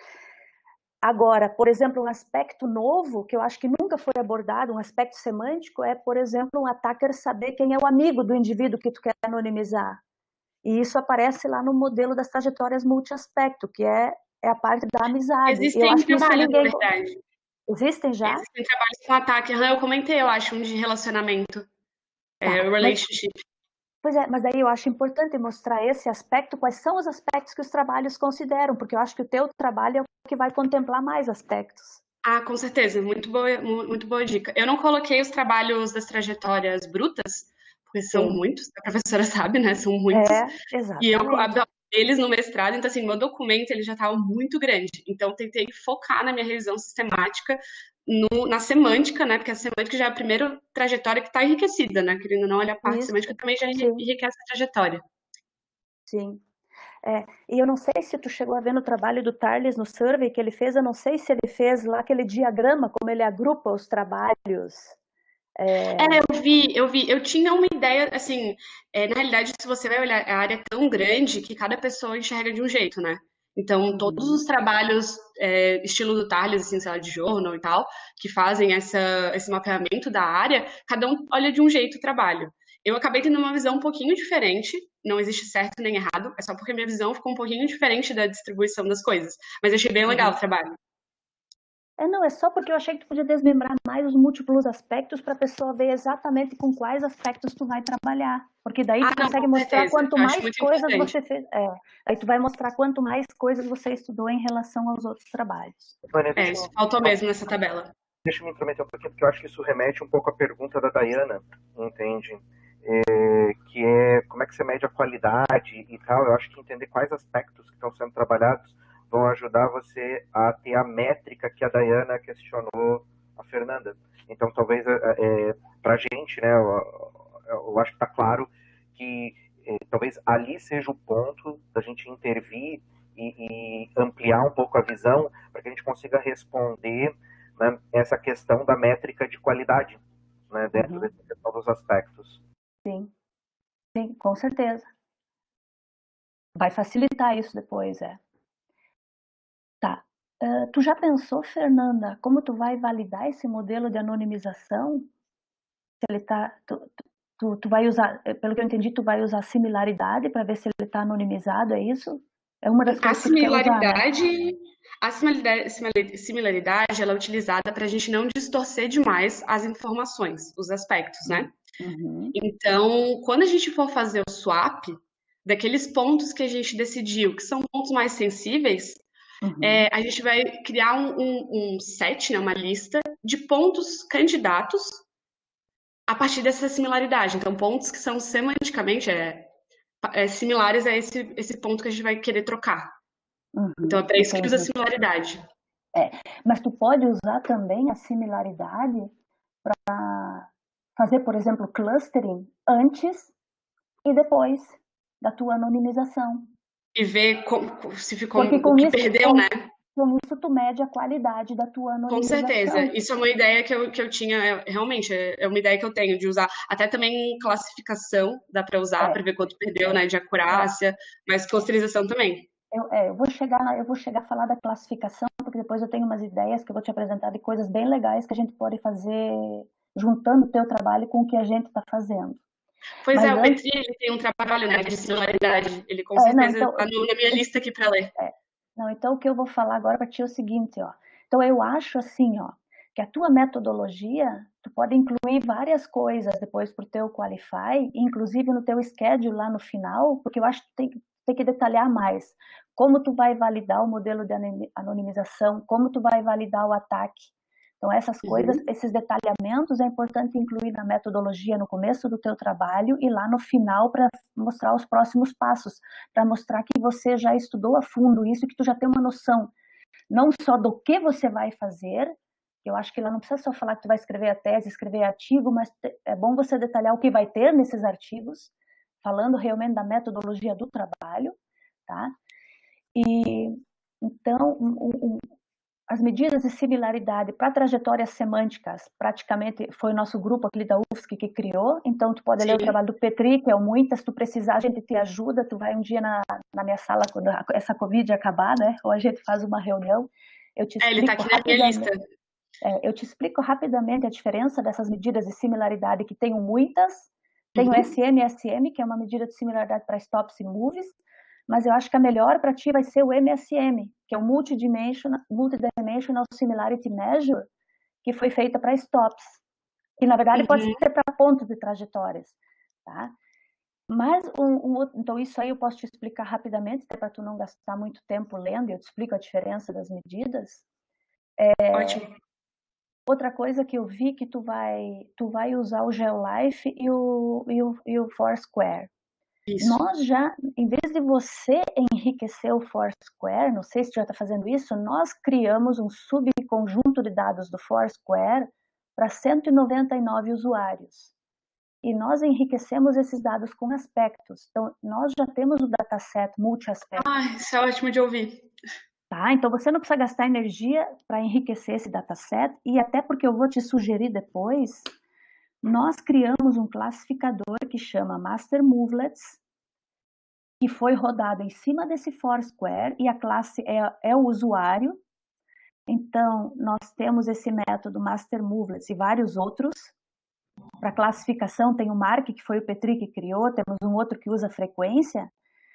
Agora, por exemplo, um aspecto novo, que eu acho que nunca foi abordado, um aspecto semântico, é, por exemplo, um attacker saber quem é o amigo do indivíduo que tu quer anonimizar. E isso aparece lá no modelo das trajetórias multiaspecto, que é, é a parte da amizade. Existem eu acho que trabalhos, isso ninguém... na verdade. Existem já? Existem trabalhos com ataque. Eu comentei, eu acho, um de relacionamento. Tá, é, relationship. Mas, pois é, mas aí eu acho importante mostrar esse aspecto, quais são os aspectos que os trabalhos consideram, porque eu acho que o teu trabalho é o que vai contemplar mais aspectos. Ah, com certeza. Muito boa, muito boa dica. Eu não coloquei os trabalhos das trajetórias brutas, porque são Sim. muitos, a professora sabe, né? São muitos. É, exatamente. E eu eles no mestrado, então assim, meu documento ele já estava muito grande. Então tentei focar na minha revisão sistemática no, na semântica, né? Porque a semântica já é a primeira trajetória que está enriquecida, né? Querendo não olhar a parte Isso. semântica também já Sim. enriquece a trajetória. Sim. É, e eu não sei se tu chegou a ver no trabalho do Tarles no survey que ele fez, eu não sei se ele fez lá aquele diagrama, como ele agrupa os trabalhos. É, é eu vi, eu vi. Eu tinha uma ideia, assim, é, na realidade, se você vai olhar, a área é tão grande que cada pessoa enxerga de um jeito, né? Então, uhum. todos os trabalhos, é, estilo do Tarles, assim, sei lá, de journal e tal, que fazem essa, esse mapeamento da área, cada um olha de um jeito o trabalho. Eu acabei tendo uma visão um pouquinho diferente, não existe certo nem errado, é só porque minha visão ficou um pouquinho diferente da distribuição das coisas. Mas eu achei bem legal uhum. o trabalho. É, não, é só porque eu achei que tu podia desmembrar mais os múltiplos aspectos para a pessoa ver exatamente com quais aspectos tu vai trabalhar. Porque daí tu ah, consegue não, mostrar certeza. quanto mais coisas importante. você fez. É, aí tu vai mostrar quanto mais coisas você estudou em relação aos outros trabalhos. É, isso faltou mesmo nessa tabela. Deixa eu me intrometer um pouquinho, porque eu acho que isso remete um pouco à pergunta da Dayana, entende? É, que é como é que você mede a qualidade e tal. Eu acho que entender quais aspectos que estão sendo trabalhados vão ajudar você a ter a métrica que a Dayana questionou a Fernanda. Então, talvez, é, para a gente, né, eu, eu acho que está claro que é, talvez ali seja o ponto da gente intervir e, e ampliar um pouco a visão para que a gente consiga responder, né, essa questão da métrica de qualidade, né, dentro uhum. dessa questão dos aspectos. Sim, sim, com certeza. Vai facilitar isso depois, é. Tá. Uh, tu já pensou, Fernanda, como tu vai validar esse modelo de anonimização? Se ele tá, tu, tu, tu vai usar, pelo que eu entendi, tu vai usar similaridade para ver se ele está anonimizado, é isso? É uma das coisas a que tu quer usar, né? A similaridade, similaridade ela é utilizada para a gente não distorcer demais as informações, os aspectos, né? Uhum. Então, quando a gente for fazer o swap, daqueles pontos que a gente decidiu que são pontos mais sensíveis, Uhum. É, a gente vai criar um, um, um set, né, uma lista de pontos candidatos a partir dessa similaridade. Então, pontos que são semanticamente é, é, similares a esse, esse ponto que a gente vai querer trocar. Uhum. Então, é para isso que usa a similaridade. É, mas tu pode usar também a similaridade para fazer, por exemplo, clustering antes e depois da tua anonimização. E ver como, se ficou Porque com o que isso, perdeu, com, né? com isso tu mede a qualidade da tua Com anonimização. certeza. Isso é uma ideia que eu, que eu tinha, é, realmente, é, é uma ideia que eu tenho de usar. Até também classificação dá para usar, É, para ver quanto perdeu, né? De é, acurácia, mas clusterização também. eu, é, eu vou chegar, eu vou chegar a falar da classificação, porque depois eu tenho umas ideias que eu vou te apresentar de coisas bem legais que a gente pode fazer juntando o teu trabalho com o que a gente está fazendo. Pois Mas é, o antes, Petri, ele tem um trabalho, né, de similaridade. Ele com é, não, certeza então, está na minha lista aqui para ler. é, não, então o que eu vou falar agora para ti é o seguinte, ó. Então eu acho assim, ó, que a tua metodologia, tu pode incluir várias coisas depois para o teu Qualify, inclusive no teu schedule lá no final, porque eu acho que tu tem, tem que detalhar mais. Como tu vai validar o modelo de anonimização, como tu vai validar o ataque. Então essas coisas, Uhum. esses detalhamentos é importante incluir na metodologia no começo do teu trabalho e lá no final para mostrar os próximos passos, para mostrar que você já estudou a fundo isso, que tu já tem uma noção não só do que você vai fazer, eu acho que lá não precisa só falar que tu vai escrever a tese, escrever artigo, mas é bom você detalhar o que vai ter nesses artigos, falando realmente da metodologia do trabalho, tá? E então, um, um, as medidas de similaridade para trajetórias semânticas, praticamente foi o nosso grupo aqui da U F S C que criou, então tu pode Sim. ler o trabalho do Petri, que é o Muitas, se tu precisar a gente te ajuda, tu vai um dia na, na minha sala quando essa Covid acabar, né, ou a gente faz uma reunião, eu te É, ele explico está aqui na minha lista. é, eu te explico rapidamente a diferença dessas medidas de similaridade, que tenho muitas, tem Uhum. o S M S M, que é uma medida de similaridade para stops e movies, mas eu acho que a melhor para ti vai ser o M S M, que é o Multidimensional, Multidimensional Similarity Measure, que foi feita para stops, que na verdade Uhum. pode ser para pontos de trajetórias, tá? Mas, um, um, então isso aí eu posso te explicar rapidamente, para tu não gastar muito tempo lendo, eu te explico a diferença das medidas. É, Ótimo. outra coisa que eu vi que tu vai, tu vai usar o GeoLife e o, e o, e o Foursquare. Isso. Nós já, em vez de você enriquecer o Foursquare, não sei se tu já está fazendo isso, nós criamos um subconjunto de dados do Foursquare para cento e noventa e nove usuários. E nós enriquecemos esses dados com aspectos. Então, nós já temos o dataset multi-aspecto. Ah, isso é ótimo de ouvir. Tá? Então, você não precisa gastar energia para enriquecer esse dataset, e até porque eu vou te sugerir depois, nós criamos um classificador que chama Master Movelets, que foi rodado em cima desse Foursquare, e a classe é, é o usuário. Então, nós temos esse método Master Movelets e vários outros. Para classificação, tem o Mark, que foi o Petri que criou, temos um outro que usa frequência,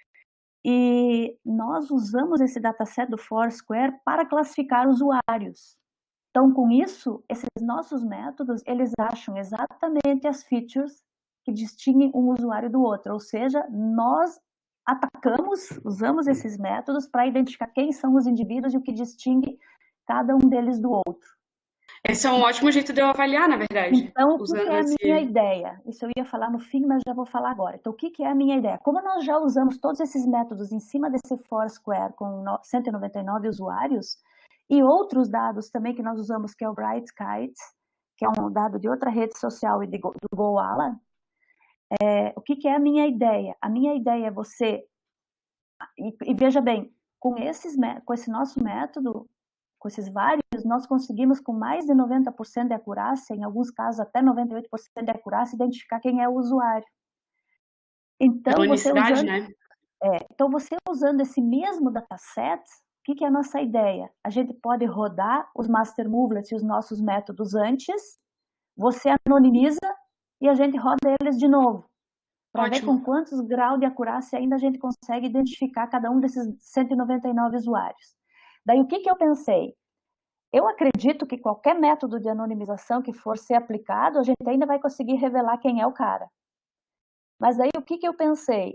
e nós usamos esse dataset do Foursquare para classificar usuários. Então, com isso, esses nossos métodos, eles acham exatamente as features que distinguem um usuário do outro, ou seja, nós atacamos, usamos esses métodos para identificar quem são os indivíduos e o que distingue cada um deles do outro. Esse é um ótimo jeito de eu avaliar, na verdade. Então, o usando que é a esse... minha ideia? Isso eu ia falar no fim, mas já vou falar agora. Então, o que é a minha ideia? Como nós já usamos todos esses métodos em cima desse Foursquare com cento e noventa e nove usuários, e outros dados também que nós usamos, que é o BrightKites, que é um dado de outra rede social e de, do Goala, é, o que, que é a minha ideia? A minha ideia é você... E, e veja bem, com, esses, com esse nosso método, com esses vários, nós conseguimos com mais de noventa por cento de acurácia, em alguns casos até noventa e oito por cento de acurácia, identificar quem é o usuário. Então, você usando, né? é, então, você usando esse mesmo dataset, o que, que é a nossa ideia? A gente pode rodar os Master Movelets e os nossos métodos antes, você anonimiza e a gente roda eles de novo, para ver com quantos graus de acurácia ainda a gente consegue identificar cada um desses cento e noventa e nove usuários. Daí, o que, que eu pensei? Eu acredito que qualquer método de anonimização que for ser aplicado, a gente ainda vai conseguir revelar quem é o cara. Mas aí, o que, que eu pensei?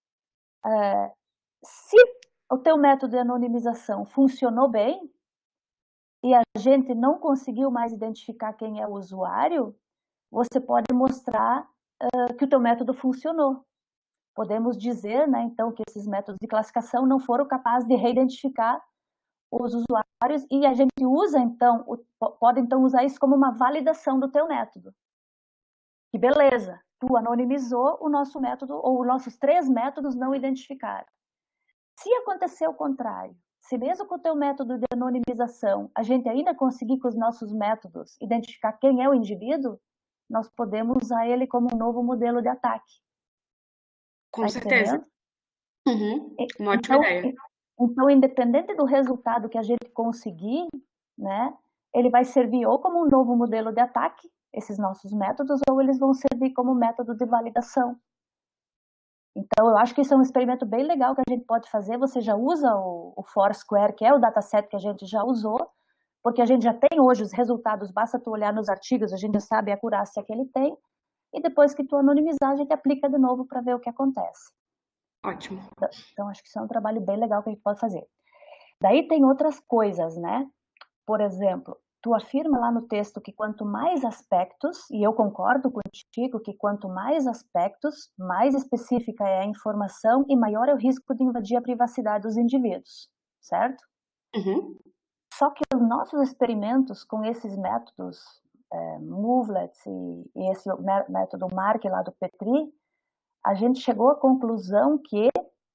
É, se o teu método de anonimização funcionou bem e a gente não conseguiu mais identificar quem é o usuário, você pode mostrar uh, que o teu método funcionou. Podemos dizer, né, então, que esses métodos de classificação não foram capazes de reidentificar os usuários, e a gente usa, então, o, pode então usar isso como uma validação do teu método. Que beleza, tu anonimizou o nosso método, ou os nossos três métodos não identificaram. Se acontecer o contrário, se mesmo com o teu método de anonimização, a gente ainda conseguir com os nossos métodos identificar quem é o indivíduo, nós podemos usar ele como um novo modelo de ataque. Com Tá certeza. entendendo? Uhum. Uma ótima Então, ideia. então, independente do resultado que a gente conseguir, né, ele vai servir ou como um novo modelo de ataque, esses nossos métodos, ou eles vão servir como método de validação. Então, eu acho que isso é um experimento bem legal que a gente pode fazer. Você já usa o, o Foursquare, que é o dataset que a gente já usou, porque a gente já tem hoje os resultados, basta tu olhar nos artigos, a gente já sabe a acurácia que ele tem, e depois que tu anonimizar, a gente aplica de novo para ver o que acontece. Ótimo. Então, acho que isso é um trabalho bem legal que a gente pode fazer. Daí tem outras coisas, né? Por exemplo, tu afirma lá no texto que quanto mais aspectos, e eu concordo contigo que quanto mais aspectos, mais específica é a informação e maior é o risco de invadir a privacidade dos indivíduos, certo? Uhum. Só que os nossos experimentos com esses métodos, é, Movelets e, e esse método Mark lá do Petri, a gente chegou à conclusão que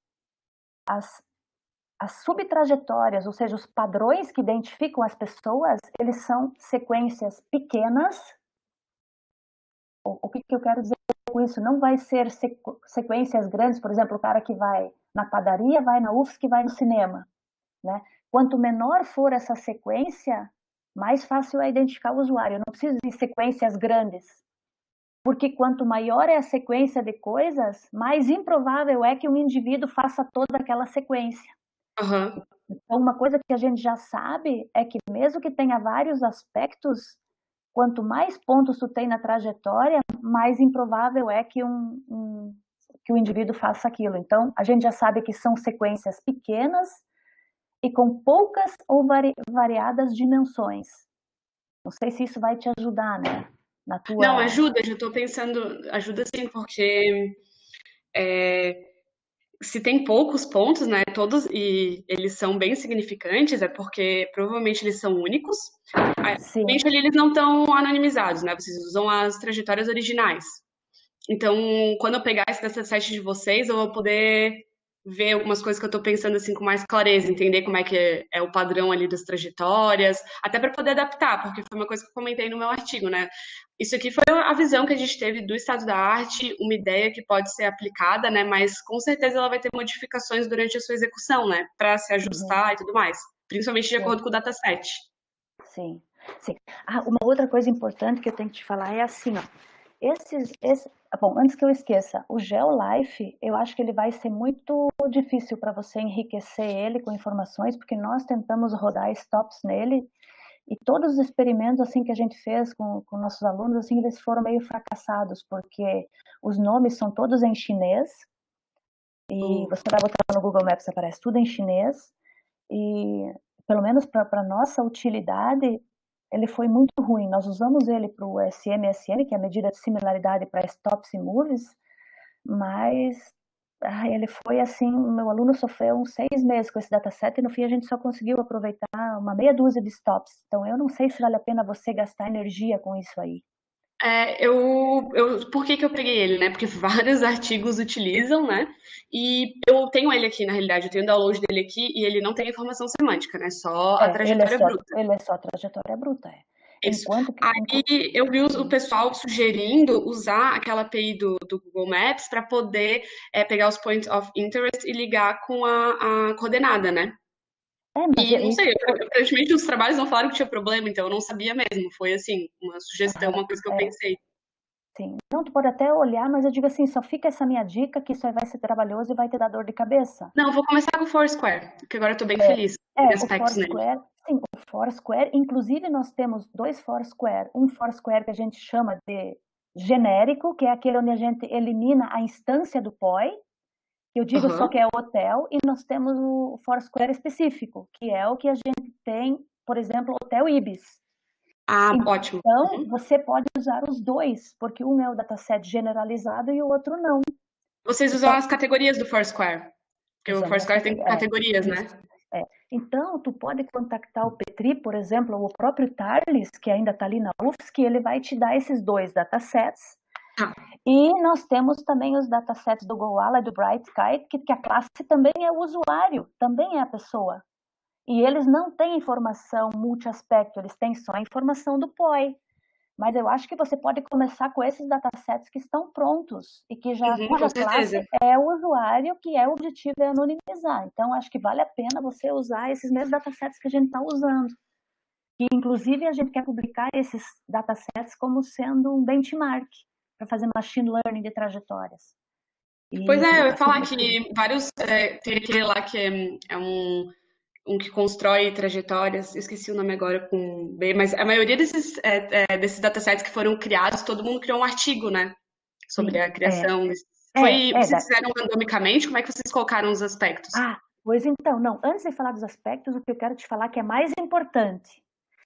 as As subtrajetórias, ou seja, os padrões que identificam as pessoas, eles são sequências pequenas. O, o que, que eu quero dizer com isso? Não vai ser sequ, sequências grandes, por exemplo, o cara que vai na padaria, vai na U F S C, vai no cinema, né? Quanto menor for essa sequência, mais fácil é identificar o usuário. Eu não preciso de sequências grandes, porque quanto maior é a sequência de coisas, mais improvável é que um indivíduo faça toda aquela sequência. Uhum. Então, uma coisa que a gente já sabe é que mesmo que tenha vários aspectos, quanto mais pontos tu tem na trajetória, mais improvável é que um, um, que o indivíduo faça aquilo. Então, a gente já sabe que são sequências pequenas e com poucas ou vari, variadas dimensões. Não sei se isso vai te ajudar, né? Na tua... Não, ajuda, já estou pensando, ajuda sim, porque é, se tem poucos pontos, né, todos, e eles são bem significantes, é porque provavelmente eles são únicos. Sim. Provavelmente ali eles não estão anonimizados, né, vocês usam as trajetórias originais. Então, quando eu pegar esse dataset de vocês, eu vou poder ver algumas coisas que eu estou pensando assim com mais clareza, entender como é que é, é o padrão ali das trajetórias, até para poder adaptar, porque foi uma coisa que eu comentei no meu artigo, né? Isso aqui foi a visão que a gente teve do estado da arte, uma ideia que pode ser aplicada, né? Mas com certeza ela vai ter modificações durante a sua execução, né? Para se ajustar uhum. e tudo mais, principalmente de Sim. acordo com o dataset. Sim, sim. Ah, uma outra coisa importante que eu tenho que te falar é assim, ó. Esses, esse, bom, antes que eu esqueça, o GeoLife, eu acho que ele vai ser muito difícil para você enriquecer ele com informações, porque nós tentamos rodar stops nele e todos os experimentos assim que a gente fez com, com nossos alunos, assim, eles foram meio fracassados, porque os nomes são todos em chinês e você vai botar no Google Maps, aparece tudo em chinês e, pelo menos para a nossa utilidade, ele foi muito ruim. Nós usamos ele para o S M S M, que é a medida de similaridade para stops e moves, mas ah, ele foi assim, meu aluno sofreu uns seis meses com esse dataset e no fim a gente só conseguiu aproveitar uma meia dúzia de stops. Então eu não sei se vale a pena você gastar energia com isso aí. É, eu, eu, por que que eu peguei ele, né? Porque vários artigos utilizam, né? E eu tenho ele aqui, na realidade, eu tenho o download dele aqui e ele não tem informação semântica, né? Só a é, trajetória ele é só, bruta. Ele é só a trajetória bruta, é. Isso. Enquanto que, Aí enquanto... eu vi o pessoal sugerindo usar aquela A P I do, do Google Maps para poder é, pegar os points of interest e ligar com a, a coordenada, né? É, mas e não sei, foi... aparentemente os trabalhos não falaram que tinha problema, então eu não sabia mesmo. Foi assim, uma sugestão, uma coisa que eu é. pensei. Sim. Não, tu pode até olhar, mas eu digo assim, só fica essa minha dica que isso aí vai ser trabalhoso e vai te dar dor de cabeça. Não, eu vou começar com o Foursquare, que agora eu tô bem é, feliz. É, o Foursquare, sim, o Foursquare, inclusive nós temos dois Foursquare, um Foursquare que a gente chama de genérico, que é aquele onde a gente elimina a instância do P O I, que eu digo uhum. só que é hotel, e nós temos o Foursquare específico, que é o que a gente tem, por exemplo, Hotel Ibis. Ah, então, ótimo. Então, uhum. você pode usar os dois, porque um é o dataset generalizado e o outro não. Vocês usam então, as categorias do Foursquare? Porque o Foursquare tem categorias, é, né? É. Então, tu pode contactar o Petri, por exemplo, ou o próprio Tarles, que ainda está ali na U F S C, que ele vai te dar esses dois datasets, Ah. E nós temos também os datasets do Goala e do Brightkite, que, que a classe também é o usuário, também é a pessoa. E eles não têm informação multi-aspecto, eles têm só a informação do P O I. Mas eu acho que você pode começar com esses datasets que estão prontos e que já, Uhum, cuja com certeza. classe é o usuário, que é o objetivo é anonimizar. Então, acho que vale a pena você usar esses mesmos datasets que a gente está usando. E, inclusive, a gente quer publicar esses datasets como sendo um benchmark para fazer machine learning de trajetórias. E, Pois é, eu ia falar assim, que vários. É, tem aquele lá que é, é um, um que constrói trajetórias, eu esqueci o nome agora com B, mas a maioria desses, é, é, desses datasets que foram criados, todo mundo criou um artigo, né? Sobre sim, a criação. é, Desses. é, Foi, é, vocês da... fizeram randomicamente? Como é que vocês colocaram os aspectos? Ah, pois então, não, antes de falar dos aspectos, o que eu quero te falar que é mais importante.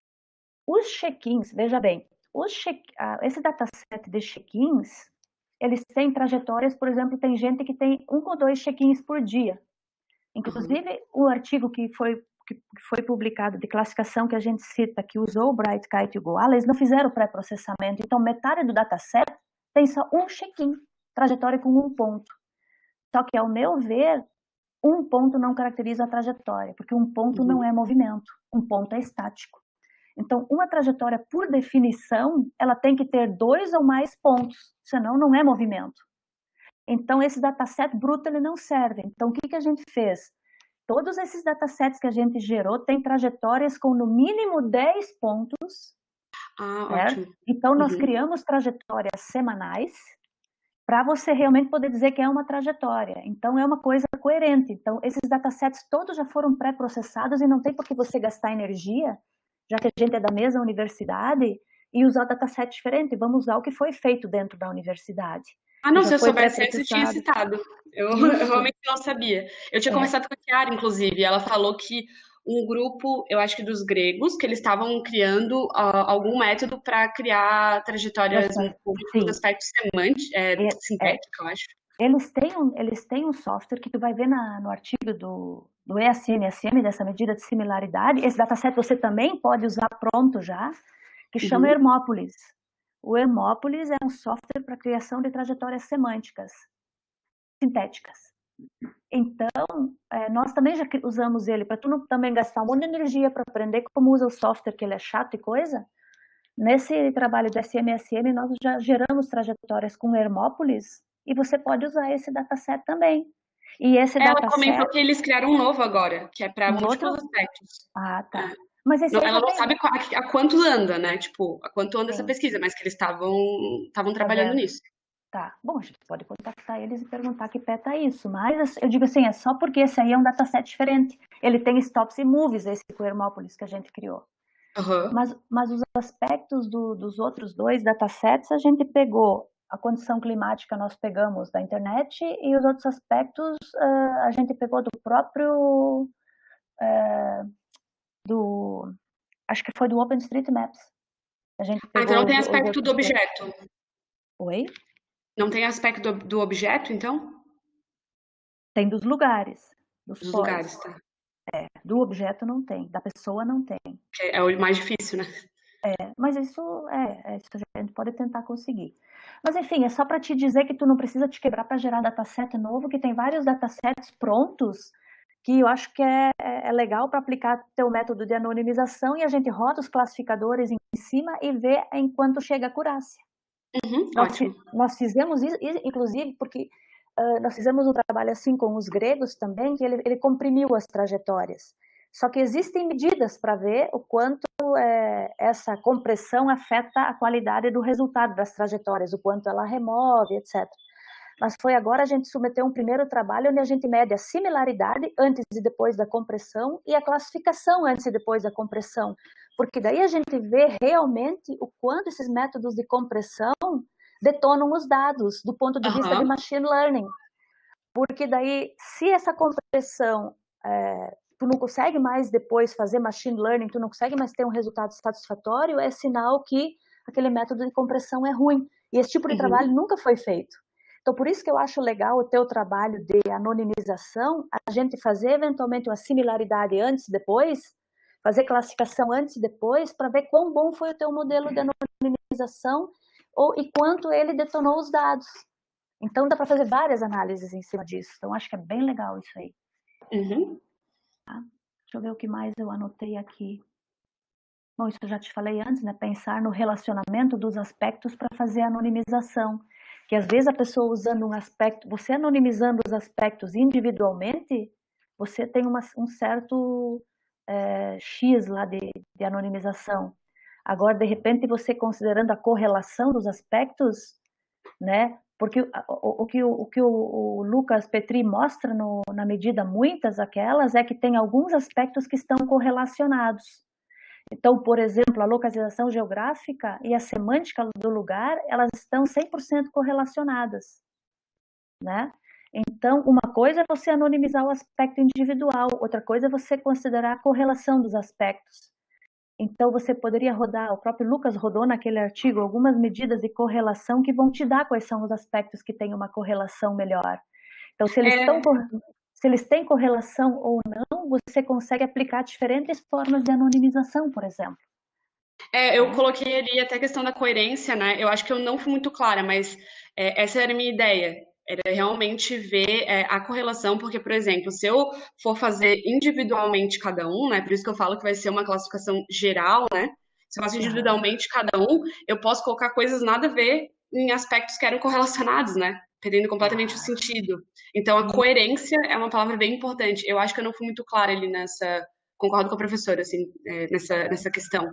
Os check-ins, veja bem, os check, ah, esse dataset de check-ins, eles têm trajetórias, por exemplo, tem gente que tem um ou dois check-ins por dia. Inclusive, uhum. o artigo que foi, que foi publicado de classificação que a gente cita, que usou o Brightkite e o Goala, eles não fizeram pré-processamento. Então, metade do dataset tem só um check-in, trajetória com um ponto. Só que, ao meu ver, um ponto não caracteriza a trajetória, porque um ponto uhum. não é movimento, um ponto é estático. Então, uma trajetória, por definição, ela tem que ter dois ou mais pontos, senão não é movimento. Então, esse dataset bruto, ele não serve. Então, o que, que a gente fez? Todos esses datasets que a gente gerou têm trajetórias com, no mínimo, dez pontos. Ah, certo? ótimo. Então, nós uhum. criamos trajetórias semanais para você realmente poder dizer que é uma trajetória. Então, é uma coisa coerente. Então, esses datasets todos já foram pré-processados e não tem por que você gastar energia, já que a gente é da mesma universidade, e usar dataset diferente. Vamos usar o que foi feito dentro da universidade. Ah, não, se eu soubesse essa, eu tinha citado. Eu, eu realmente não sabia. Eu tinha é. conversado com a Chiara, inclusive, e ela falou que um grupo, eu acho que dos gregos, que eles estavam criando uh, algum método para criar trajetórias públicas do aspecto semântico, é, é, sintético, é. eu acho. Eles têm, um, eles têm um software que tu vai ver na, no artigo do, do E S M S M, dessa medida de similaridade. Esse dataset você também pode usar pronto já, que chama uhum. Hermópolis. O Hermópolis é um software para criação de trajetórias semânticas, sintéticas. Então, é, nós também já usamos ele, para tu não também gastar um monte de energia para aprender como usa o software, que ele é chato e coisa. Nesse trabalho do S M S M, nós já geramos trajetórias com Hermópolis, e você pode usar esse dataset também. E esse ela dataset... comentou que eles criaram um novo agora, que é para um múltiplos outro? aspectos. Ah, tá. É. Mas esse não, ela não tem... sabe a, a quanto anda, né? Tipo, a quanto anda Sim. essa pesquisa, mas que eles estavam estavam trabalhando nisso. Tá. Bom, a gente pode contactar eles e perguntar que pé tá isso. Mas eu digo assim, é só porque esse aí é um dataset diferente. Ele tem stops e moves, esse com o Hermópolis que a gente criou. Uhum. Mas, mas os aspectos do, dos outros dois datasets, a gente pegou a condição climática, nós pegamos da internet, e os outros aspectos uh, a gente pegou do próprio, uh, do, acho que foi do OpenStreetMaps. A gente pegou ah, então não tem os, aspecto os do objeto. Oi? Não tem aspecto do, do objeto, então? Tem dos lugares. Dos, dos lugares, tá. É, do objeto não tem, da pessoa não tem. É, é o mais difícil, né? É, mas isso, é, isso a gente pode tentar conseguir. Mas enfim, é só para te dizer que tu não precisa te quebrar para gerar dataset novo, que tem vários datasets prontos, que eu acho que é, é legal para aplicar teu método de anonimização, e a gente roda os classificadores em cima e vê enquanto chega a acurácia. Uhum, nós, ótimo. nós fizemos isso, inclusive, porque uh, nós fizemos um trabalho assim com os gregos também, que ele, ele comprimiu as trajetórias. Só que existem medidas para ver o quanto é, essa compressão afeta a qualidade do resultado das trajetórias, o quanto ela remove, etcétera. Mas foi agora a gente submeteu um primeiro trabalho onde a gente mede a similaridade antes e depois da compressão e a classificação antes e depois da compressão, porque daí a gente vê realmente o quanto esses métodos de compressão detonam os dados do ponto de uhum. vista de machine learning. Porque daí, se essa compressão... É, tu não consegue mais depois fazer machine learning, tu não consegue mais ter um resultado satisfatório, é sinal que aquele método de compressão é ruim. E esse tipo de uhum. trabalho nunca foi feito. Então, por isso que eu acho legal o teu trabalho de anonimização, a gente fazer eventualmente uma similaridade antes e depois, fazer classificação antes e depois, para ver quão bom foi o teu modelo de anonimização, ou, e quanto ele detonou os dados. Então, dá para fazer várias análises em cima disso. Então, acho que é bem legal isso aí. Uhum. Tá? Deixa eu ver o que mais eu anotei aqui. Bom, isso eu já te falei antes, né? Pensar no relacionamento dos aspectos para fazer a anonimização. Que às vezes a pessoa usando um aspecto, você anonimizando os aspectos individualmente, você tem uma, um certo é, X lá de, de anonimização. Agora, de repente, você considerando a correlação dos aspectos, né? Porque o, o, o que, o, o, que o, o Lucas Petri mostra no, na medida muitas aquelas é que tem alguns aspectos que estão correlacionados. Então, por exemplo, a localização geográfica e a semântica do lugar, elas estão cem por cento correlacionadas, né? Então, uma coisa é você anonimizar o aspecto individual, outra coisa é você considerar a correlação dos aspectos. Então, você poderia rodar, o próprio Lucas rodou naquele artigo algumas medidas de correlação que vão te dar quais são os aspectos que têm uma correlação melhor. Então, se eles, é... estão, se eles têm correlação ou não, você consegue aplicar diferentes formas de anonimização, por exemplo. É, eu coloquei ali até a questão da coerência, né? Eu acho que eu não fui muito clara, mas é, essa era a minha ideia. Era realmente ver é, a correlação, porque, por exemplo, se eu for fazer individualmente cada um, né? Por isso que eu falo que vai ser uma classificação geral, né? Se eu faço individualmente cada um, eu posso colocar coisas nada a ver em aspectos que eram correlacionados, né? Perdendo completamente o sentido. Então, a coerência é uma palavra bem importante. Eu acho que eu não fui muito clara ali nessa... Concordo com a professora, assim, é, nessa, nessa questão.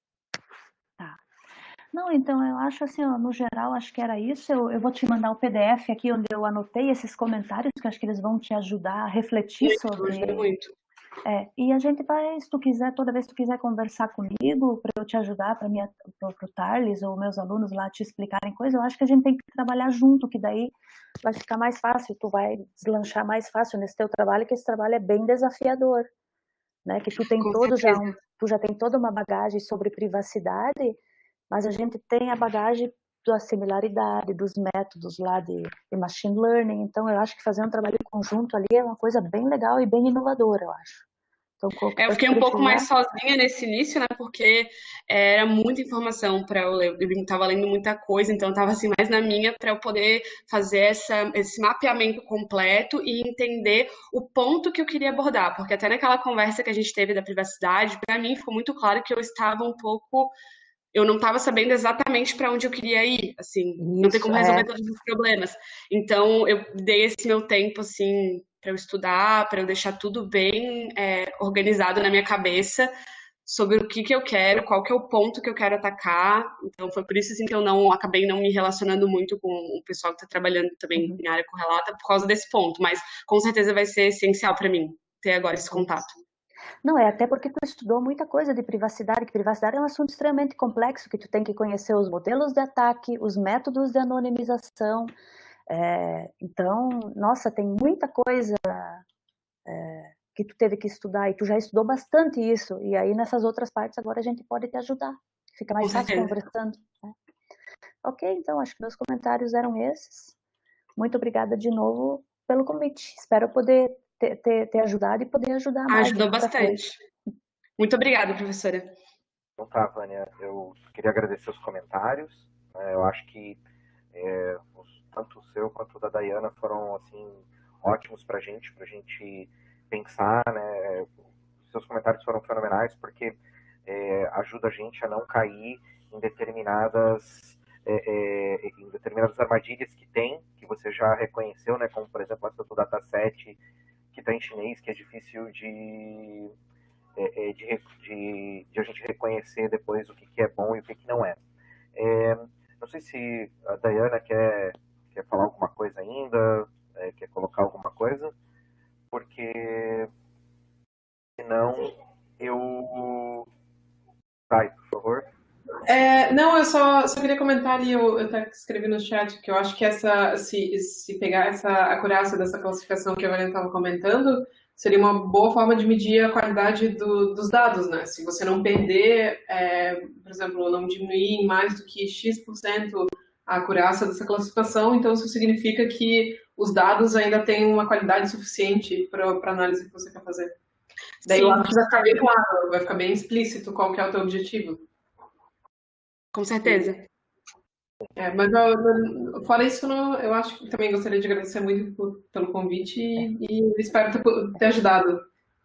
Não, então, eu acho assim, ó, no geral, acho que era isso. Eu, eu vou te mandar o P D F aqui onde eu anotei esses comentários, que eu acho que eles vão te ajudar a refletir muito, sobre... Ajuda muito. É, e a gente vai, se tu quiser, toda vez que tu quiser conversar comigo, para eu te ajudar, para o Tarles ou meus alunos lá te explicarem coisas, eu acho que a gente tem que trabalhar junto, que daí vai ficar mais fácil, tu vai deslanchar mais fácil nesse teu trabalho, que esse trabalho é bem desafiador, né? Que tu tem Com todo já, certeza. um, tu já tem toda uma bagagem sobre privacidade, mas a gente tem a bagagem da similaridade, dos métodos lá de, de machine learning, então eu acho que fazer um trabalho conjunto ali é uma coisa bem legal e bem inovadora, eu acho. Então, é, eu fiquei um pouco mais sozinha nesse início, né, porque era muita informação para eu ler, eu estava lendo muita coisa, então eu estava assim, mais na minha para eu poder fazer essa, esse mapeamento completo e entender o ponto que eu queria abordar, porque até naquela conversa que a gente teve da privacidade, para mim ficou muito claro que eu estava um pouco... eu não estava sabendo exatamente para onde eu queria ir, assim, Isso, não tem como resolver é. todos os problemas. Então, eu dei esse meu tempo, assim, para eu estudar, para eu deixar tudo bem é, organizado na minha cabeça sobre o que que eu quero, qual que é o ponto que eu quero atacar. Então, foi por isso, assim, que eu não acabei não me relacionando muito com o pessoal que está trabalhando também uhum. em área correlata por causa desse ponto, mas com certeza vai ser essencial para mim ter agora esse contato. Não, é até porque tu estudou muita coisa de privacidade, que privacidade é um assunto extremamente complexo, que tu tem que conhecer os modelos de ataque, os métodos de anonimização, é, então, nossa, tem muita coisa é, que tu teve que estudar, e tu já estudou bastante isso, e aí nessas outras partes agora a gente pode te ajudar, fica mais fácil conversando. Né? Ok, então, acho que meus comentários eram esses. Muito obrigada de novo pelo convite, espero poder Ter, ter, ter ajudado e poder ajudar mais. Ajudou bastante. Muito obrigada, professora. Então tá, Vânia, eu queria agradecer os comentários. Né, eu acho que é, os, tanto o seu quanto o da Dayana foram assim, ótimos pra gente, pra gente pensar. Né, os seus comentários foram fenomenais porque é, ajuda a gente a não cair em determinadas, é, é, em determinadas armadilhas que tem, que você já reconheceu, né, como por exemplo essa do dataset que está em chinês, que é difícil de, é, de, de, de a gente reconhecer depois o que, que é bom e o que, que não é. é. Não sei se a Dayana quer, quer falar alguma coisa ainda, é, quer colocar alguma coisa, porque senão eu... Vai, por favor. É, não, eu só, só queria comentar ali, eu, eu até escrevi no chat, que eu acho que essa, se, se pegar essa acurácia dessa classificação que a Vânia estava comentando, seria uma boa forma de medir a qualidade do, dos dados, né? Se você não perder, é, por exemplo, não diminuir em mais do que X% a acurácia dessa classificação, então isso significa que os dados ainda têm uma qualidade suficiente para a análise que você quer fazer. Daí eu acho que vai ficar bem claro, vai ficar bem explícito qual que é o teu objetivo. Com certeza. É, mas eu, fora isso, não, eu acho que também gostaria de agradecer muito por, pelo convite e, e espero ter, ter ajudado.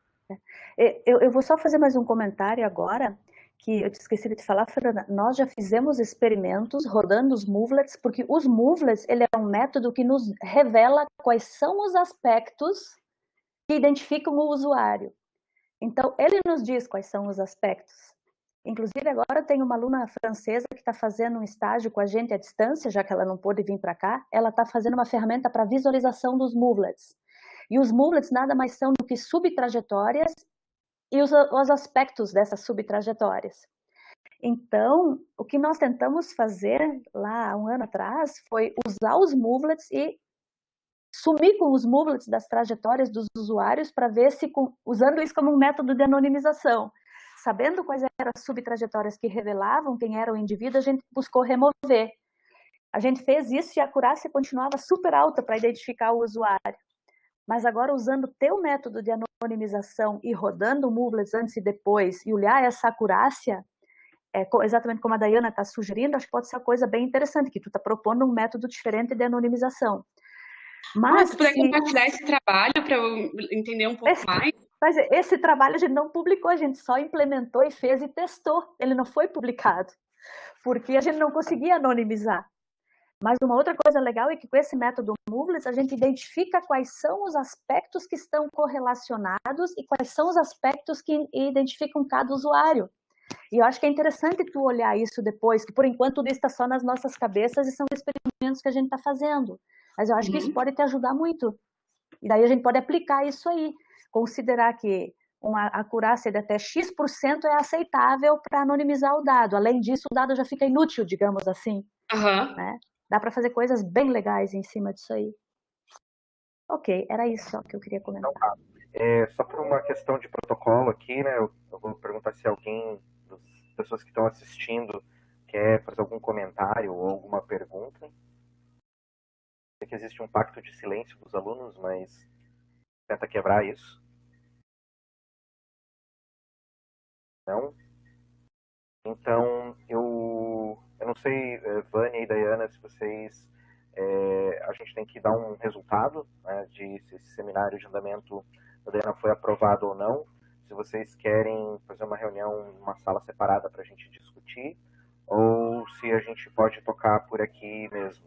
Eu, eu vou só fazer mais um comentário agora, que eu te esqueci de te falar, Fernanda. Nós já fizemos experimentos rodando os movelets, porque os movelets, ele é um método que nos revela quais são os aspectos que identificam o usuário. Então, ele nos diz quais são os aspectos. Inclusive, agora tem uma aluna francesa que está fazendo um estágio com a gente à distância, já que ela não pôde vir para cá. Ela está fazendo uma ferramenta para visualização dos movelets. E os movelets nada mais são do que subtrajetórias e os, os aspectos dessas subtrajetórias. Então, o que nós tentamos fazer lá há um ano atrás foi usar os movelets e sumir com os movelets das trajetórias dos usuários para ver se, usando isso como um método de anonimização, sabendo quais eram as subtrajetórias que revelavam quem era o indivíduo, a gente buscou remover. A gente fez isso e a acurácia continuava super alta para identificar o usuário. Mas agora, usando o teu método de anonimização e rodando o movelets antes e depois, e olhar essa acurácia, é, exatamente como a Dayana está sugerindo, acho que pode ser uma coisa bem interessante, que tu está propondo um método diferente de anonimização. Mas, ah, se puder se... compartilhar esse trabalho para eu entender um pouco esse, mais. Mas esse trabalho a gente não publicou, a gente só implementou e fez e testou. Ele não foi publicado, porque a gente não conseguia anonimizar. Mas uma outra coisa legal é que com esse método Movelets a gente identifica quais são os aspectos que estão correlacionados e quais são os aspectos que identificam cada usuário. E eu acho que é interessante tu olhar isso depois, que por enquanto tudo está só nas nossas cabeças e são experimentos que a gente está fazendo. Mas eu acho uhum. que isso pode te ajudar muito. E daí a gente pode aplicar isso aí. Considerar que uma acurácia de até X por cento é aceitável para anonimizar o dado. Além disso, o dado já fica inútil, digamos assim. Uhum. Né? Dá para fazer coisas bem legais em cima disso aí. Ok, era isso só que eu queria comentar. Então, tá. É, só por uma questão de protocolo aqui, né? Eu, eu vou perguntar se alguém das pessoas que estão assistindo quer fazer algum comentário ou alguma pergunta. Sei que existe um pacto de silêncio dos alunos, mas tenta quebrar isso. Não? Então, eu, eu não sei, Vânia e Dayana, se vocês... É, a gente tem que dar um resultado, né, de se esse seminário de andamento da Dayana foi aprovado ou não. Se vocês querem fazer uma reunião em uma sala separada para a gente discutir, ou se a gente pode tocar por aqui mesmo.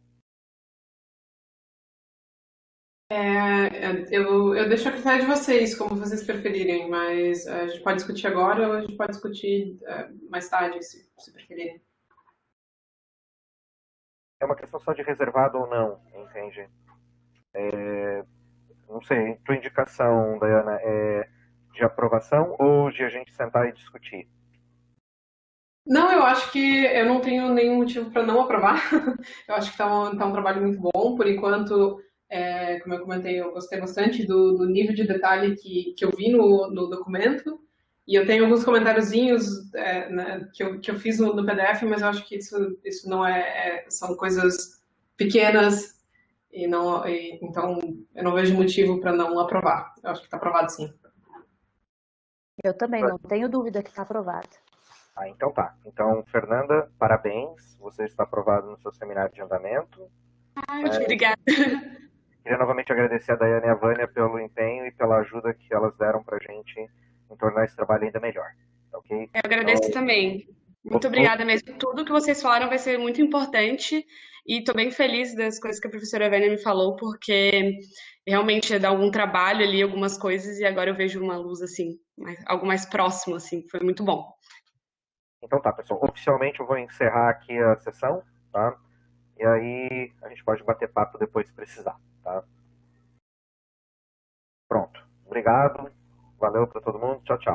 É, eu, eu deixo a critério de vocês, como vocês preferirem, mas a gente pode discutir agora ou a gente pode discutir uh, mais tarde, se, se preferirem. É uma questão só de reservado ou não, entende? É, não sei, tua indicação, Dayana, é de aprovação ou de a gente sentar e discutir? Não, eu acho que eu não tenho nenhum motivo para não aprovar. Eu acho que está um, tá um trabalho muito bom. Por enquanto, é, como eu comentei, eu gostei bastante do, do nível de detalhe que, que eu vi no, no documento. E eu tenho alguns comentáriozinhos é, né, que, eu, que eu fiz no, no P D F, mas eu acho que isso, isso não é, é são coisas pequenas e não, e, então eu não vejo motivo para não aprovar. Eu acho que está aprovado sim. Eu também não tenho dúvida que está aprovado. Ah, então tá. Então, Fernanda, parabéns. Você está aprovado no seu seminário de andamento. Ai, muito é, obrigada. Queria novamente agradecer a Dayana e a Vânia pelo empenho e pela ajuda que elas deram para a gente em tornar esse trabalho ainda melhor. Ok? Eu agradeço então, também. Muito obrigada mesmo. Tudo que vocês falaram vai ser muito importante e estou bem feliz das coisas que a professora Vânia me falou, porque realmente dá algum trabalho ali, algumas coisas, e agora eu vejo uma luz assim, mais, algo mais próximo, assim, foi muito bom. Então tá, pessoal. Oficialmente eu vou encerrar aqui a sessão, tá? E aí a gente pode bater papo depois se precisar, tá? Pronto. Obrigado. Valeu para todo mundo. Tchau, tchau.